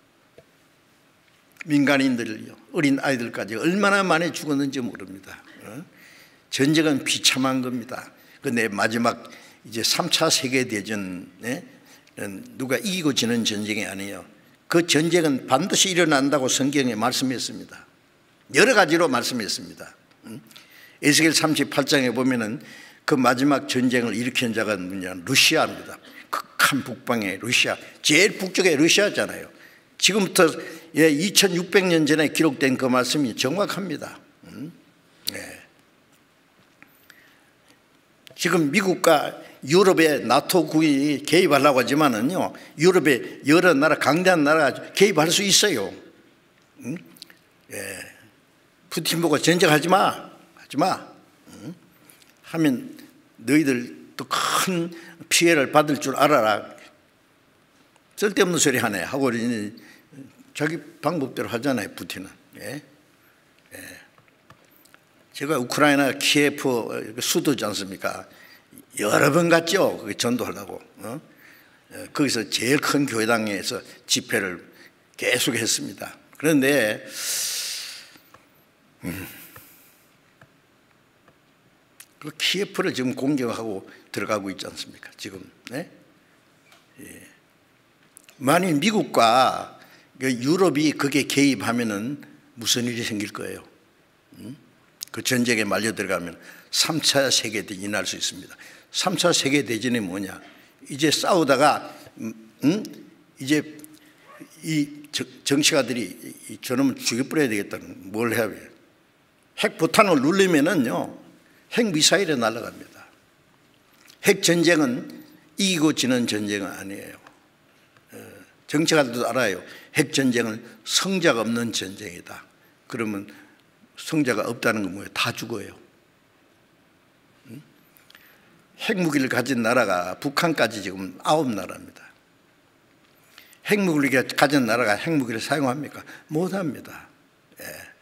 민간인들, 어린 아이들까지 얼마나 많이 죽었는지 모릅니다. 어? 전쟁은 비참한 겁니다. 그런데 마지막 이제 삼 차 세계대전에 누가 이기고 지는 전쟁이 아니에요. 그 전쟁은 반드시 일어난다고 성경에 말씀했습니다. 여러 가지로 말씀했습니다. 에스겔 삼십팔 장에 보면은 그 마지막 전쟁을 일으킨 자가 누구냐? 러시아입니다. 극한 북방의 러시아, 제일 북쪽의 러시아잖아요. 지금부터 예, 이천육백 년 전에 기록된 그 말씀이 정확합니다. 음? 예. 지금 미국과 유럽의 나토국이 개입하려고 하지만은요, 유럽의 여러 나라, 강대한 나라가 개입할 수 있어요. 음? 예. 푸틴 보고 전쟁하지 마, 하지 마. 음? 하면 너희들 또 큰 피해를 받을 줄 알아라. 쓸데없는 소리 하네 하고 자기 방법대로 하잖아요, 푸틴은. 예? 예. 제가 우크라이나 키예프 수도지 않습니까? 여러 번 갔죠. 거기 전도하려고. 어? 거기서 제일 큰 교회당에서 집회를 계속 했습니다. 그런데 음, 그 키예프를 지금 공격하고 들어가고 있지 않습니까? 지금. 네? 예. 만일 미국과 유럽이 거기에 개입하면은 무슨 일이 생길 거예요? 음? 그 전쟁에 말려 들어가면 삼 차 세계대전이 날 수 있습니다. 삼 차 세계대전이 뭐냐? 이제 싸우다가 음? 이제 이 정치가들이 저놈을 죽여버려야 되겠다는 뭘 해야 해요? 핵 포탄을 누르면은요 핵 미사일에 날아갑니다. 핵 전쟁은 이기고 지는 전쟁은 아니에요. 정치가들도 알아요. 핵 전쟁은 성자가 없는 전쟁이다. 그러면 성자가 없다는 건 뭐예요? 다 죽어요. 핵무기를 가진 나라가 북한까지 지금 아홉 나라입니다. 핵무기를 가진 나라가 핵무기를 사용합니까? 못합니다. 예.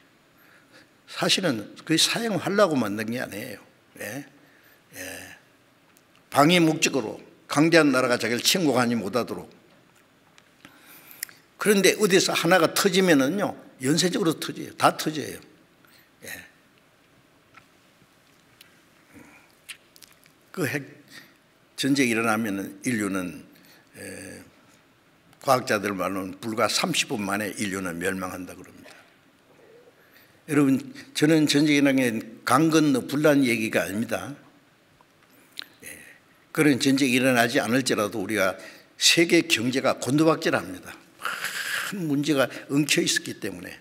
사실은 그 사용하려고 만든 게 아니에요. 예. 예. 방위 목적으로 강대한 나라가 자기를 침공하지 못하도록. 그런데 어디서 하나가 터지면은요 연쇄적으로 터져요. 다 터져요. 예. 그 핵 전쟁이 일어나면은 인류는 에, 과학자들 말로는 불과 삼십 분 만에 인류는 멸망한다 그럽니다. 여러분, 저는 전쟁이라는 게 강 건너 불난 얘기가 아닙니다. 예. 그런 전쟁이 일어나지 않을지라도 우리가 세계 경제가 곤두박질합니다. 큰 문제가 엉켜 있었기 때문에.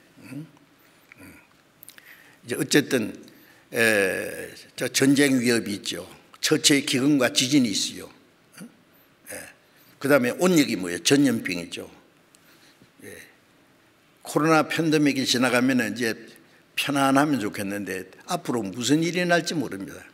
이제 어쨌든 에, 저 전쟁 위협이 있죠. 처체의 기근과 지진이 있어요. 예. 그 다음에 온역이 뭐예요? 전염병이죠. 예. 코로나 팬데믹이 지나가면 이제 편안하면 좋겠는데 앞으로 무슨 일이 날지 모릅니다.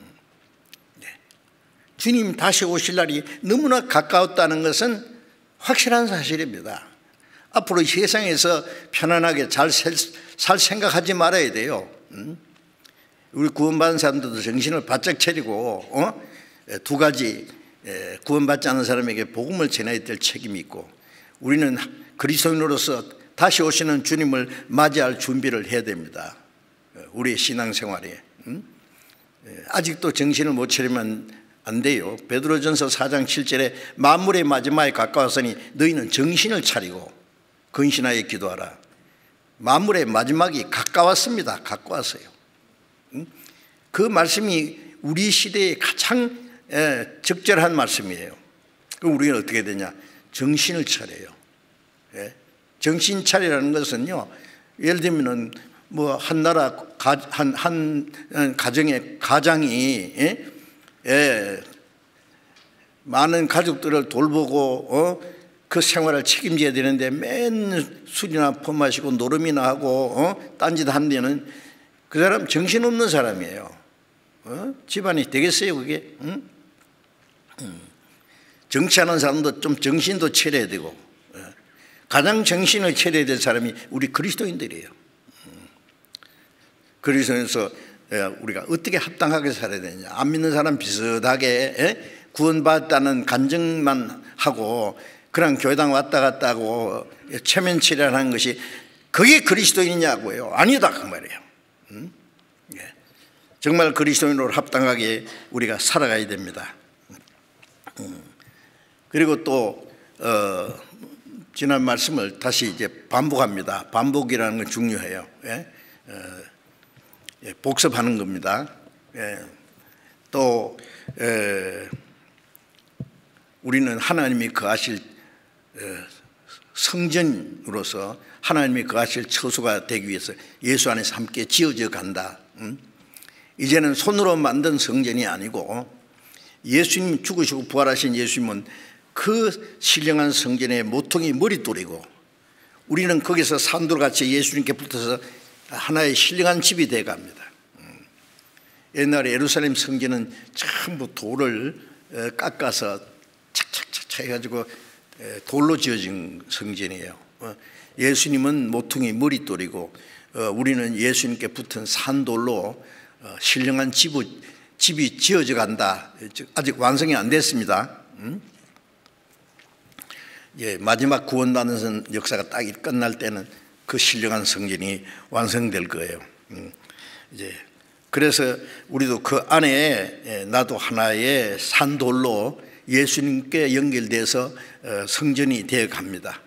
예. 주님 다시 오실 날이 너무나 가까웠다는 것은 확실한 사실입니다. 앞으로 세상에서 편안하게 잘 살 생각하지 말아야 돼요. 우리 구원받은 사람들도 정신을 바짝 차리고 어? 두 가지, 구원받지 않은 사람에게 복음을 전해야 될 책임이 있고, 우리는 그리스도인으로서 다시 오시는 주님을 맞이할 준비를 해야 됩니다. 우리의 신앙생활에. 아직도 정신을 못 차리면 안 돼요. 베드로전서 사 장 칠 절에 만물의 마지막에 가까웠으니 너희는 정신을 차리고 근신하여 기도하라. 만물의 마지막이 가까웠습니다. 가까웠어요. 그 말씀이 우리 시대에 가장 적절한 말씀이에요. 그럼 우리는 어떻게 되냐? 정신을 차려요. 정신 차리라는 것은요, 예를 들면은 뭐 한 나라 한, 한 가정의 가장이 예? 예, 많은 가족들을 돌보고 어? 그 생활을 책임져야 되는데 맨 술이나 퍼마시고 노름이나 하고 어? 딴짓 하는 데는 그 사람 정신없는 사람이에요. 어? 집안이 되겠어요 그게? 응? 응. 정치하는 사람도 좀 정신도 차려야 되고, 어? 가장 정신을 차려야 될 사람이 우리 그리스도인들이에요. 응. 그리스도인에서 우리가 어떻게 합당하게 살아야 되느냐. 안 믿는 사람 비슷하게 에? 구원받았다는 간증만 하고 그냥 교회당 왔다 갔다 하고 체면치레하는 것이 그게 그리스도인이냐고요. 아니다 그 말이에요. 음? 예. 정말 그리스도인으로 합당하게 우리가 살아가야 됩니다. 음. 그리고 또 어, 지난 말씀을 다시 이제 반복합니다. 반복이라는 건 중요해요. 예? 어, 예, 복습하는 겁니다. 예. 또 에, 우리는 하나님이 거하실 성전으로서 하나님이 거하실 처소가 되기 위해서 예수 안에서 함께 지어져 간다. 이제는 손으로 만든 성전이 아니고 예수님 죽으시고 부활하신 예수님은 그 신령한 성전의 모퉁이 머릿돌이고, 우리는 거기서 산돌같이 예수님께 붙어서 하나의 신령한 집이 되어갑니다. 옛날에 예루살렘 성전은 전부 돌을 깎아서 착착착착 해가지고 돌로 지어진 성전이에요. 예수님은 모퉁이 머릿돌이고 우리는 예수님께 붙은 산돌로 신령한 집이, 집이 지어져 간다. 아직 완성이 안 됐습니다. 예, 마지막 구원받는 역사가 딱 끝날 때는 그 신령한 성전이 완성될 거예요. 이제 그래서 우리도 그 안에 나도 하나의 산돌로 예수님께 연결돼서 성전이 되어 갑니다.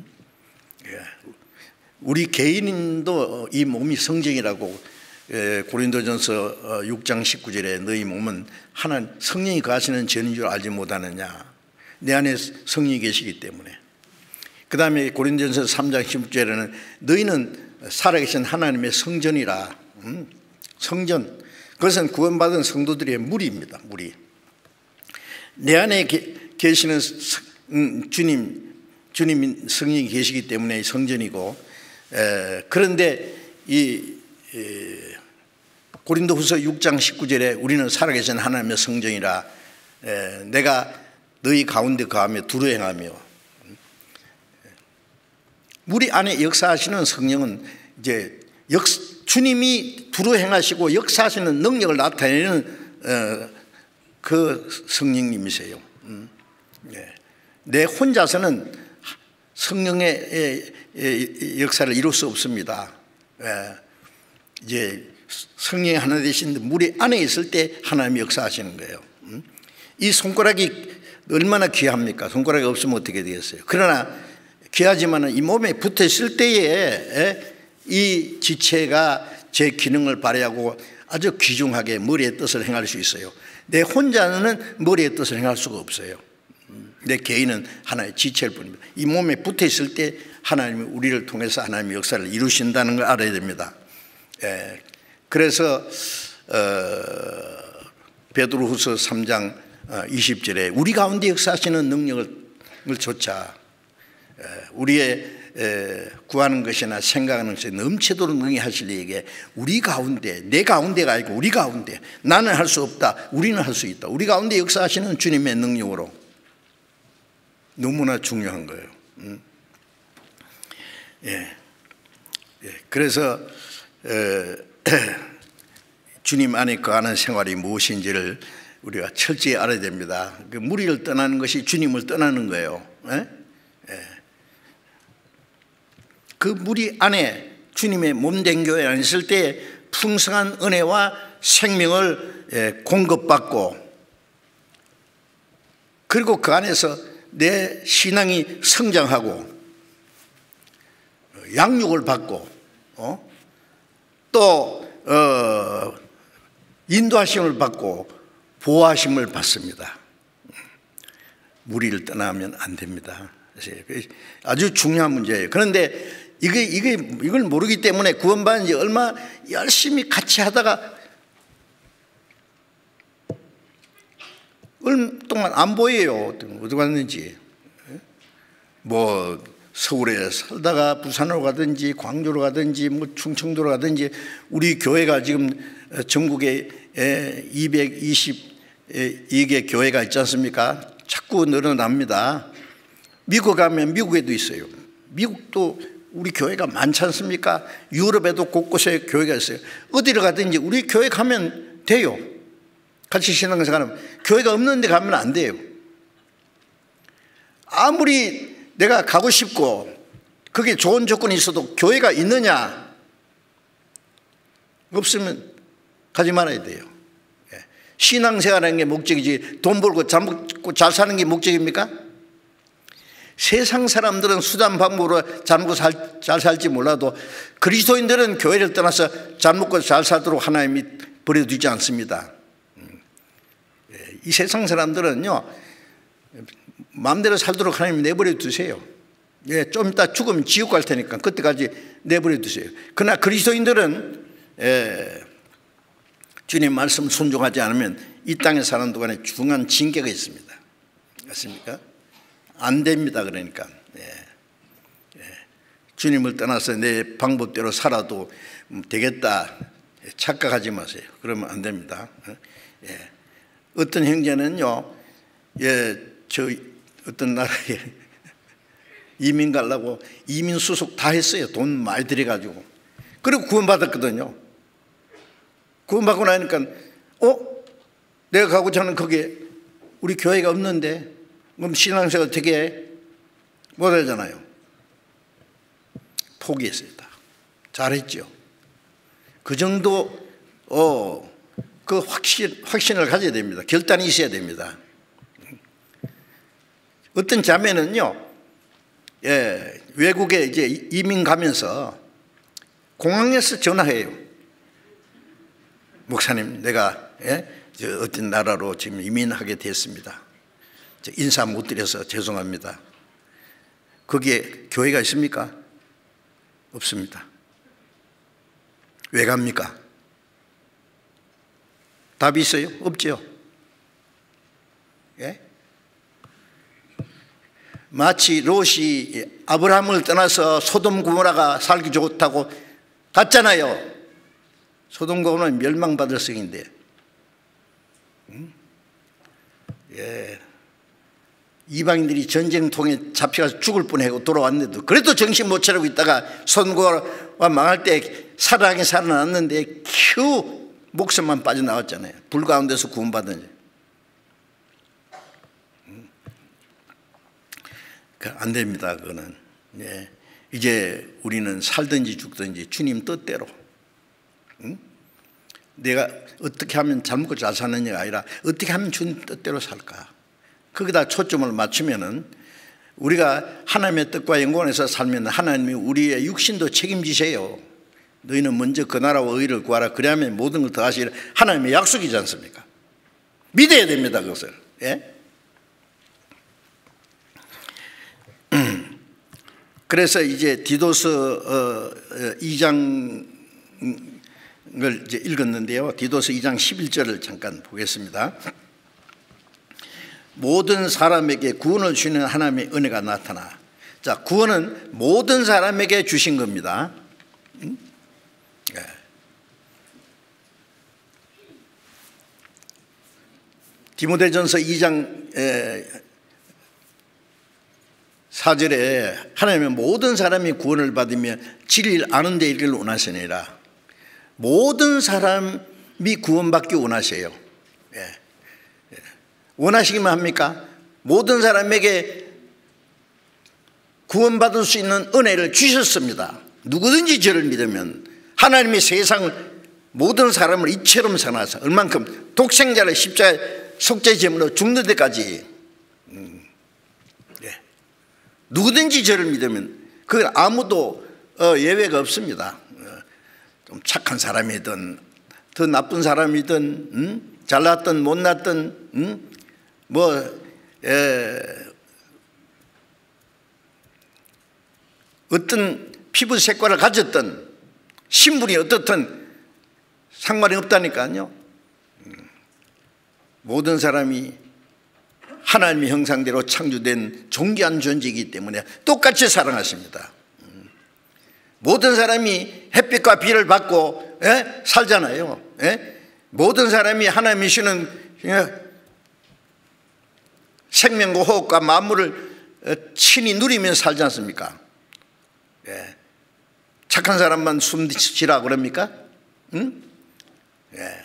우리 개인도 이 몸이 성전이라고 고린도전서 육 장 십구 절에 너희 몸은 하나님 성령이 거하시는 전인 줄 알지 못하느냐. 내 안에 성령이 계시기 때문에. 그 다음에 고린도전서 삼 장 십육 절에는 너희는 살아계신 하나님의 성전이라. 음? 성전, 그것은 구원받은 성도들의 무리입니다. 무리. 내 안에 게, 계시는 음, 주님, 주님 성령이 계시기 때문에 성전이고, 에, 그런데 이 에, 고린도후서 육 장 십구 절에 우리는 살아계신 하나님의 성전이라. 에, 내가 너희 가운데 거하며 두루 행하며. 우리 안에 역사하시는 성령은 이제 역 주님이 두루 행하시고 역사하시는 능력을 나타내는 어, 그 성령님이세요. 음. 네. 내 혼자서는 성령의 역사를 이룰 수 없습니다. 예. 이제 성령이 하나 되신 우리 안에 있을 때 하나님이 역사하시는 거예요. 음. 이 손가락이 얼마나 귀합니까? 손가락이 없으면 어떻게 되겠어요? 그러나 귀하지만 이 몸에 붙어 있을 때에 이 지체가 제 기능을 발휘하고 아주 귀중하게 머리의 뜻을 행할 수 있어요. 내 혼자는 머리의 뜻을 행할 수가 없어요. 내 개인은 하나의 지체일 뿐입니다. 이 몸에 붙어 있을 때 하나님이 우리를 통해서 하나님의 역사를 이루신다는 걸 알아야 됩니다. 예, 그래서 어, 베드로후서 삼 장 이십 절에 우리 가운데 역사하시는 능력을 조차 우리의 구하는 것이나 생각하는 것에 넘치도록 능히 하실 이에게 우리 가운데, 내 가운데가 아니고 우리 가운데, 나는 할 수 없다, 우리는 할 수 있다. 우리 가운데 역사하시는 주님의 능력으로. 너무나 중요한 거예요. 음. 예. 예. 그래서 에, 주님 안에 거하는 생활이 무엇인지를 우리가 철저히 알아야 됩니다. 그 무리를 떠나는 것이 주님을 떠나는 거예요. 예? 예. 그 무리 안에 주님의 몸된 교회 안에 있을 때 풍성한 은혜와 생명을 공급받고, 그리고 그 안에서 내 신앙이 성장하고 양육을 받고 어? 또 어, 인도하심을 받고 보호하심을 받습니다. 무리를 떠나면 안 됩니다. 아주 중요한 문제예요. 그런데 이게, 이게, 이걸 모르기 때문에 구원받은 지 얼마 열심히 같이 하다가 얼마 동안 안 보여요. 어디 갔는지. 뭐 서울에 살다가 부산으로 가든지 광주로 가든지 뭐 충청도로 가든지, 우리 교회가 지금 전국에 이백이십이 개 교회가 있지 않습니까? 자꾸 늘어납니다. 미국 가면 미국에도 있어요. 미국도 우리 교회가 많지 않습니까? 유럽에도 곳곳에 교회가 있어요. 어디를 가든지 우리 교회 가면 돼요. 같이 신앙생활하면. 교회가 없는 데 가면 안 돼요. 아무리 내가 가고 싶고 그게 좋은 조건이 있어도 교회가 있느냐? 없으면 가지 말아야 돼요. 신앙생활하는 게 목적이지 돈 벌고 잘 먹고 잘 사는 게 목적입니까? 세상 사람들은 수단 방법으로 잘 먹고 살, 잘 살지 몰라도 그리스도인들은 교회를 떠나서 잘 먹고 잘 살도록 하나님이 버려두지 않습니다. 이 세상 사람들은요, 마음대로 살도록 하나님 내버려 두세요. 예, 좀 이따 죽으면 지옥 갈 테니까 그때까지 내버려 두세요. 그러나 그리스도인들은 예, 주님 말씀 순종하지 않으면 이 땅에 사는 동안에 중한 징계가 있습니다. 맞습니까? 안 됩니다. 그러니까 예. 예. 주님을 떠나서 내 방법대로 살아도 되겠다 착각하지 마세요. 그러면 안 됩니다. 예. 어떤 형제는요, 예, 저 어떤 나라에 이민 가려고 이민 수속 다 했어요. 돈 많이 들여가지고. 그리고 구원받았거든요. 구원받고 나니까 어? 내가 가고자 하는 거기에 우리 교회가 없는데 그럼 신앙생활 어떻게 못하잖아요. 포기했어요. 다. 잘했죠. 그 정도 어, 그 확신, 확신을 가져야 됩니다. 결단이 있어야 됩니다. 어떤 자매는요, 예, 외국에 이제 이민 가면서 공항에서 전화해요. 목사님, 내가 예, 저 어떤 나라로 지금 이민하게 됐습니다. 저 인사 못 드려서 죄송합니다. 거기에 교회가 있습니까? 없습니다. 왜 갑니까? 답이 있어요? 없죠. 예? 마치 롯이 아브라함을 떠나서 소돔 고모라가 살기 좋다고 갔잖아요. 소돔 고모라는 멸망받을 성인데, 음? 예. 이방인들이 전쟁통에 잡혀가서 죽을 뻔하고 돌아왔는데도 그래도 정신 못 차리고 있다가 소돔 고모라가 망할 때 살아나게 살아났는데 큐 목숨만 빠져나왔잖아요. 불 가운데서 구원받은. 음. 안 됩니다. 그거는. 예. 이제 우리는 살든지 죽든지 주님 뜻대로. 응? 내가 어떻게 하면 잘 먹고 잘 사느냐가 아니라 어떻게 하면 주님 뜻대로 살까. 거기다 초점을 맞추면은 우리가 하나님의 뜻과 영광에서 살면 하나님이 우리의 육신도 책임지세요. 너희는 먼저 그 나라와 의를 구하라. 그래야만 모든 걸 더하시리라. 하나님의 약속이지 않습니까? 믿어야 됩니다. 그것을. 예? 그래서 이제 디도서 이 장을 이제 읽었는데요. 디도서 이 장 십일 절을 잠깐 보겠습니다. 모든 사람에게 구원을 주시는 하나님의 은혜가 나타나. 자, 구원은 모든 사람에게 주신 겁니다. 응? 네. 디모데전서 이 장 사 절에 하나님은 모든 사람이 구원을 받으며 진리를 아는 데 이르기를 원하시니라. 모든 사람이 구원받기 원하세요. 예. 원하시기만 합니까? 모든 사람에게 구원받을 수 있는 은혜를 주셨습니다. 누구든지 저를 믿으면 하나님이 세상을 모든 사람을 이처럼 사랑하사 얼만큼 독생자를 십자가에 속죄제물로 죽는 데까지. 음. 예. 누구든지 저를 믿으면 그건 아무도 어, 예외가 없습니다. 어, 좀 착한 사람이든 더 나쁜 사람이든 음? 잘났든 못났든 음? 뭐 에, 어떤 피부 색깔을 가졌든 신분이 어떻든 상관이 없다니까요. 모든 사람이 하나님의 형상대로 창조된 존귀한 존재이기 때문에 똑같이 사랑하십니다. 모든 사람이 햇빛과 비를 받고 에? 살잖아요. 에? 모든 사람이 하나님이 주는 생명과 호흡과 만물을 친히 누리면서 살지 않습니까? 예. 착한 사람만 숨 쉬라 그럽니까? 응? 예.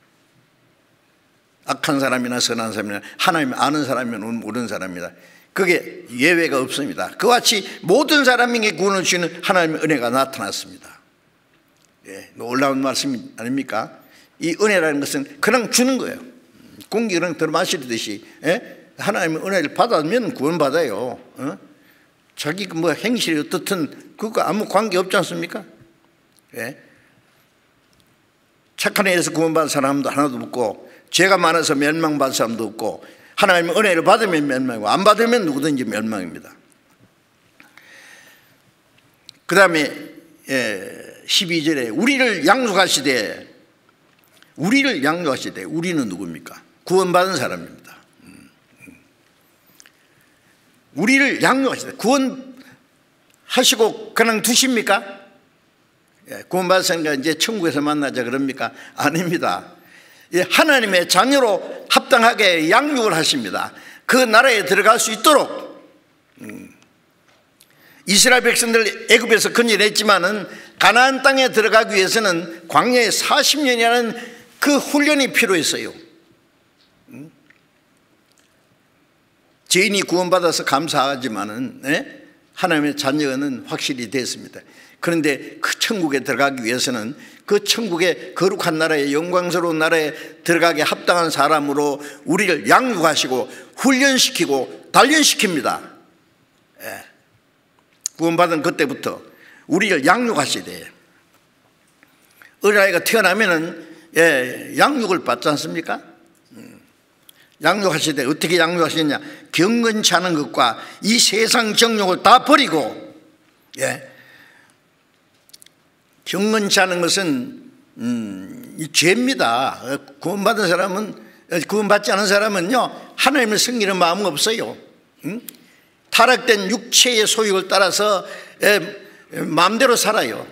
악한 사람이나 선한 사람이나 하나님 아는 사람이면 모르는 사람이다. 그게 예외가 없습니다. 그와 같이 모든 사람에게 구원을 주시는 하나님의 은혜가 나타났습니다. 예. 놀라운 말씀 아닙니까? 이 은혜라는 것은 그냥 주는 거예요. 공기 그냥 들어 마시듯이. 예? 하나님의 은혜를 받으면 구원받아요. 어? 자기 뭐 행실이 어떻든 그거 아무 관계 없지 않습니까? 예? 착한 애에서 구원받은 사람도 하나도 없고 죄가 많아서 멸망받은 사람도 없고 하나님의 은혜를 받으면 멸망이고 안 받으면 누구든지 멸망입니다. 그 다음에 십이 절에 우리를 양육하시되 우리를 양육하시되 우리는 누굽니까? 구원받은 사람입니다. 우리를 양육하시되 구원하시고 그냥 두십니까? 구원받았으니까 이제 천국에서 만나자 그럽니까? 아닙니다. 하나님의 자녀로 합당하게 양육을 하십니다. 그 나라에 들어갈 수 있도록. 이스라엘 백성들 애굽에서 건져냈지만은 가나안 땅에 들어가기 위해서는 광야에 사십 년이라는 그 훈련이 필요했어요. 죄인이 구원받아서 감사하지만은 네? 하나님의 자녀는 확실히 됐습니다. 그런데 그 천국에 들어가기 위해서는 그 천국의 거룩한 나라에, 영광스러운 나라에 들어가게 합당한 사람으로 우리를 양육하시고 훈련시키고 단련시킵니다. 예. 구원받은 그때부터 우리를 양육하셔야 돼요. 어린아이가 태어나면은 예, 양육을 받지 않습니까? 양육하실 때 어떻게 양육하시느냐? 경건치 않은 것과 이 세상 정욕을 다 버리고, 예. 경건치 않은 것은 음, 이 죄입니다. 구원받은 사람은, 구원받지 않은 사람은요 하나님을 섬기는 마음 없어요. 음? 타락된 육체의 소욕을 따라서 예, 마음대로 살아요.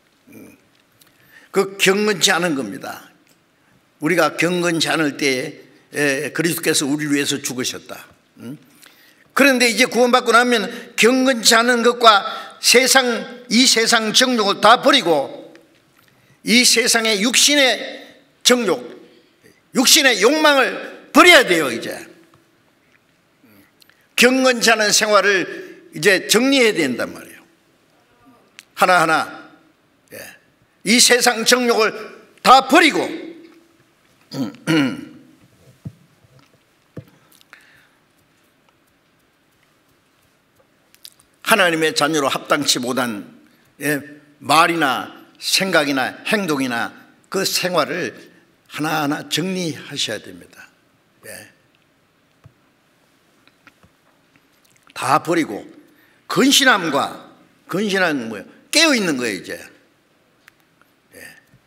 그 경건치 않은 겁니다. 우리가 경건치 않을 때에 예, 그리스도께서 우리를 위해서 죽으셨다. 음? 그런데 이제 구원받고 나면 경건치 않은 것과 세상, 이 세상 정욕을 다 버리고 이 세상의 육신의 정욕, 육신의 욕망을 버려야 돼요. 이제 경건치 않은 생활을 이제 정리해야 된단 말이에요. 하나하나. 예. 이 세상 정욕을 다 버리고 하나님의 자녀로 합당치 못한 예, 말이나 생각이나 행동이나 그 생활을 하나하나 정리하셔야 됩니다. 예. 다 버리고 근신함과, 근신함은 뭐예요? 깨어있는 거예요 이제. 예.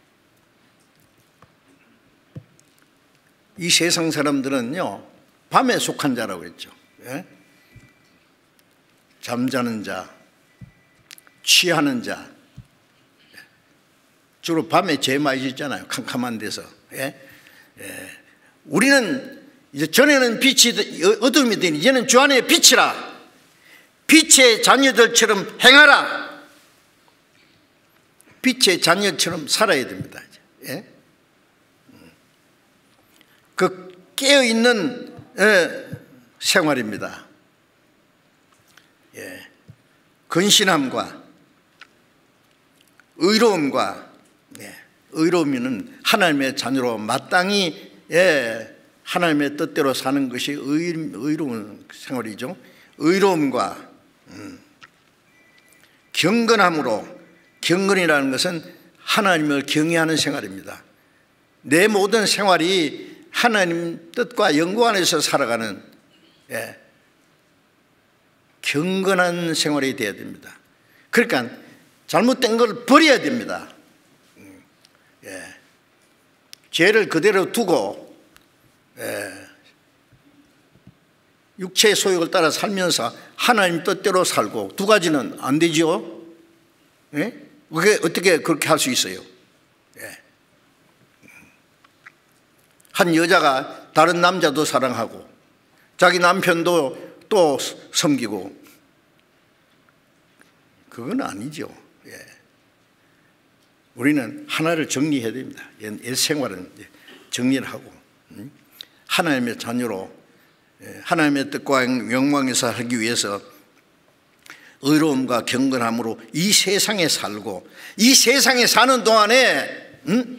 이 세상 사람들은요 밤에 속한 자라고 그랬죠. 예? 잠자는 자, 취하는 자, 주로 밤에 죄 많이 짓잖아요. 캄캄한 데서. 예? 예. 우리는 이제 전에는 빛이 어둠이 되니 이제는 주 안에 빛이라. 빛의 자녀들처럼 행하라. 빛의 자녀처럼 살아야 됩니다. 예? 그 깨어있는 예, 생활입니다. 예. 근신함과 의로움과 예. 의로움은 하나님의 자녀로 마땅히 예. 하나님의 뜻대로 사는 것이 의, 의로운 생활이죠. 의로움과 음. 경건함으로, 경건이라는 것은 하나님을 경외하는 생활입니다. 내 모든 생활이 하나님 뜻과 연구 안에서 살아가는 예. 경건한 생활이 되어야 됩니다. 그러니까 잘못된 걸 버려야 됩니다. 예. 죄를 그대로 두고 예. 육체의 소욕을 따라 살면서 하나님 뜻대로 살고 두 가지는 안 되죠. 예? 그게 어떻게 그렇게 할 수 있어요? 예. 한 여자가 다른 남자도 사랑하고 자기 남편도 또 섬기고 그건 아니죠. 예. 우리는 하나를 정리해야 됩니다. 옛 생활은 정리를 하고 하나님의 자녀로 하나님의 뜻과 영광에서 하기 위해서 의로움과 경건함으로 이 세상에 살고 이 세상에 사는 동안에 음?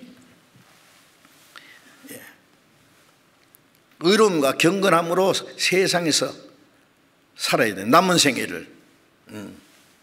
의로움과 경건함으로 세상에서 살아야 돼. 남은 생애를. 음.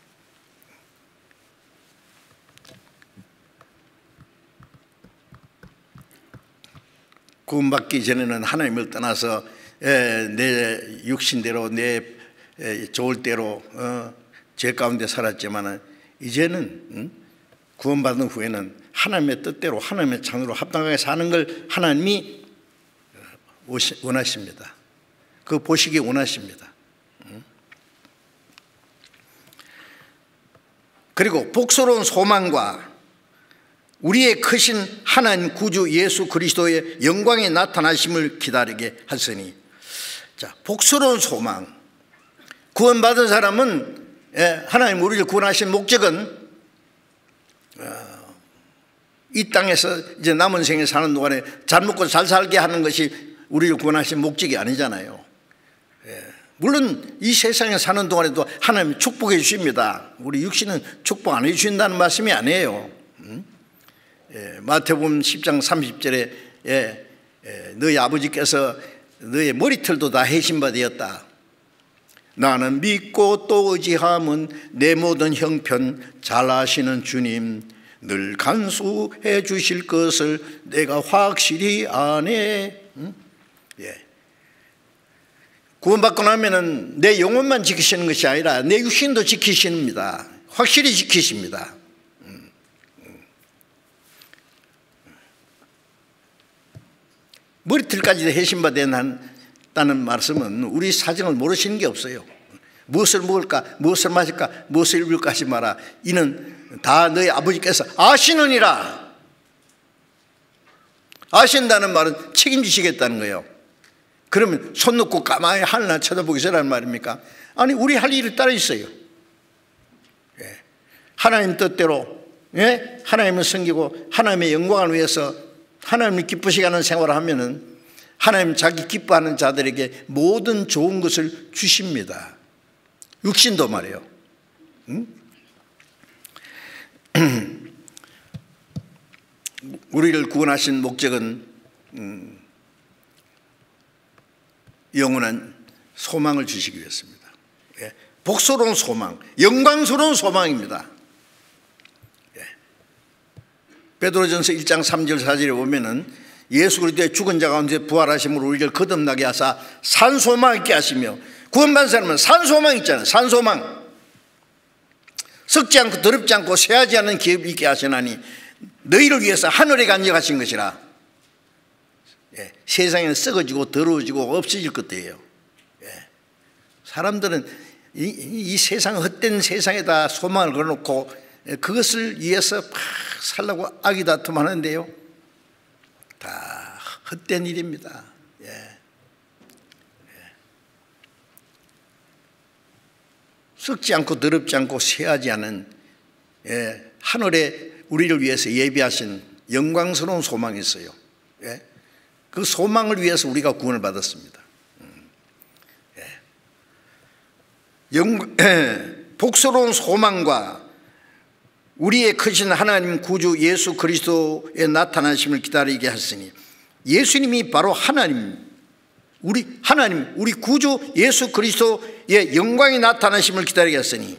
구원받기 전에는 하나님을 떠나서 에, 내 육신대로 내 에, 좋을 대로 어, 죄 가운데 살았지만 이제는 음? 구원받은 후에는 하나님의 뜻대로 하나님의 자녀로 합당하게 사는 걸 하나님이 원하십니다. 그거 보시기 원하십니다. 그리고 복스러운 소망과 우리의 크신 하나님 구주 예수 그리스도의 영광에 나타나심을 기다리게 하시니, 자, 복스러운 소망. 구원받은 사람은, 예, 하나님 우리를 구원하신 목적은 어, 이 땅에서 이제 남은 생에 사는 동안에 잘 먹고 잘 살게 하는 것이 우리를 구원하신 목적이 아니잖아요. 예, 물론 이 세상에 사는 동안에도 하나님이 축복해 주십니다. 우리 육신은 축복 안 해 주신다는 말씀이 아니에요. 음? 예, 마태복음 십 장 삼십 절에 예, 예, 너희 아버지께서 너의 머리털도 다 해신바 되었다. 나는 믿고 또 의지함은 내 모든 형편 잘 아시는 주님 늘 간수해 주실 것을 내가 확실히 아네. 응? 예. 구원받고 나면은 내 영혼만 지키시는 것이 아니라 내 육신도 지키십니다. 확실히 지키십니다. 음. 음. 머리털까지 해신받았다는 말씀은 우리 사정을 모르시는 게 없어요. 무엇을 먹을까, 무엇을 마실까, 무엇을 입을까 하지 마라. 이는 다 너희 아버지께서 아시느니라. 아신다는 말은 책임지시겠다는 거예요. 그러면 손 놓고 가만히 하늘나 쳐다보겠어라는 말입니까? 아니, 우리 할 일이 따로 있어요. 예. 하나님 뜻대로, 예? 하나님을 섬기고 하나님의 영광을 위해서 하나님을 기쁘시게 하는 생활을 하면은 하나님 자기 기뻐하는 자들에게 모든 좋은 것을 주십니다. 육신도 말이에요. 응? 우리를 구원하신 목적은 음, 영원한 소망을 주시기 위해서입니다. 예. 복스러운 소망, 영광스러운 소망입니다. 예. 베드로전서 일 장 삼 절 사 절에 보면은 예수 그리스도의 죽은 자 가운데 부활하심으로 우리를 거듭나게 하사 산 소망 있게 하시며, 구원받은 사람은 산 소망 있잖아요. 산 소망. 썩지 않고 더럽지 않고 쇠하지 않는 기업이 있게 하시나니 너희를 위해서 하늘에 간직하신 것이라. 예, 세상에는 썩어지고 더러워지고 없어질 것들이에요. 예, 사람들은 이, 이 세상 헛된 세상에다 소망을 걸어놓고 그것을 위해서 막 살라고 아기다툼 하는데요, 다 헛된 일입니다. 예. 예. 썩지 않고 더럽지 않고 쇠하지 않은, 예, 하늘에 우리를 위해서 예비하신 영광스러운 소망이 있어요. 예. 그 소망을 위해서 우리가 구원을 받았습니다. 예. 영, 예. 복스러운 소망과 우리의 크신 하나님 구주 예수 그리스도의 나타나심을 기다리게 하시니, 예수님이 바로 하나님, 우리 하나님, 우리 구주 예수 그리스도의 영광이 나타나심을 기다리게 하시니,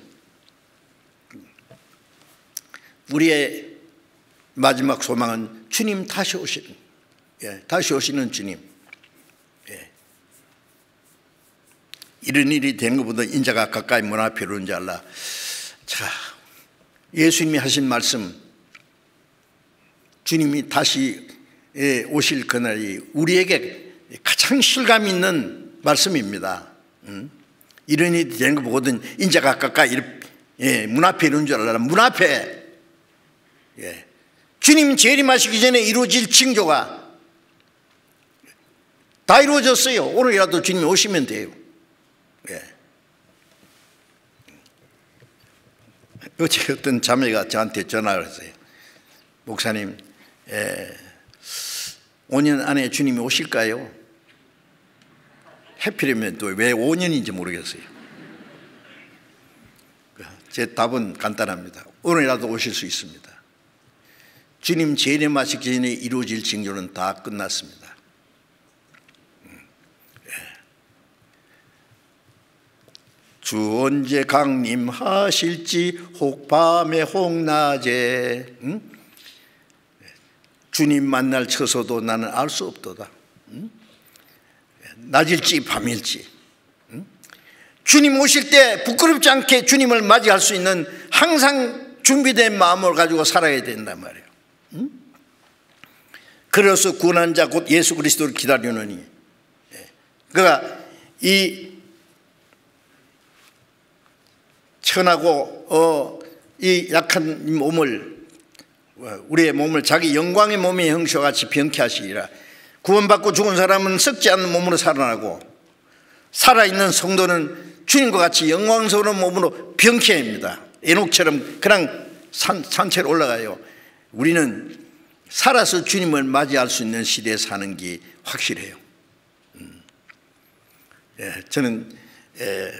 우리의 마지막 소망은 주님 다시 오시는, 예, 다시 오시는 주님. 예. 이런 일이 된 것보다 인자가 가까이 문 앞에 오는 줄 알라. 자, 예수님이 하신 말씀, 주님이 다시 오실 그날이 우리에게 가장 실감 있는 말씀입니다. 음? 이런 일이 된 거 보거든 인자가 가까이, 예, 문 앞에 이런 줄 알아라. 문 앞에, 예, 주님 재림하시기 전에 이루어질 징조가 다 이루어졌어요. 오늘이라도 주님이 오시면 돼요. 예. 어제 어떤 자매가 저한테 전화를 했어요. 목사님, 예, 오 년 안에 주님이 오실까요? 해피려면 또 왜 오 년인지 모르겠어요. 제 답은 간단합니다. 오늘이라도 오실 수 있습니다. 주님 재림하시기 전에 이루어질 징조는 다 끝났습니다. 주 언제 강림하실지 혹 밤에 혹 낮에, 응? 주님 만날 처소도 나는 알 수 없도다. 응? 낮일지 밤일지, 응? 주님 오실 때 부끄럽지 않게 주님을 맞이할 수 있는 항상 준비된 마음을 가지고 살아야 된단 말이에요. 응? 그래서 구원한 자 곧 예수 그리스도를 기다리느니, 그러니까 이 천하고 어, 이 약한 몸을 우리의 몸을 자기 영광의 몸의 형식과 같이 병케 하시리라. 구원받고 죽은 사람은 썩지 않는 몸으로 살아나고 살아있는 성도는 주님과 같이 영광스러운 몸으로 병케 합니다. 에녹처럼 그냥 산, 산채로 올라가요. 우리는 살아서 주님을 맞이할 수 있는 시대에 사는 게 확실해요. 음. 예, 저는 예,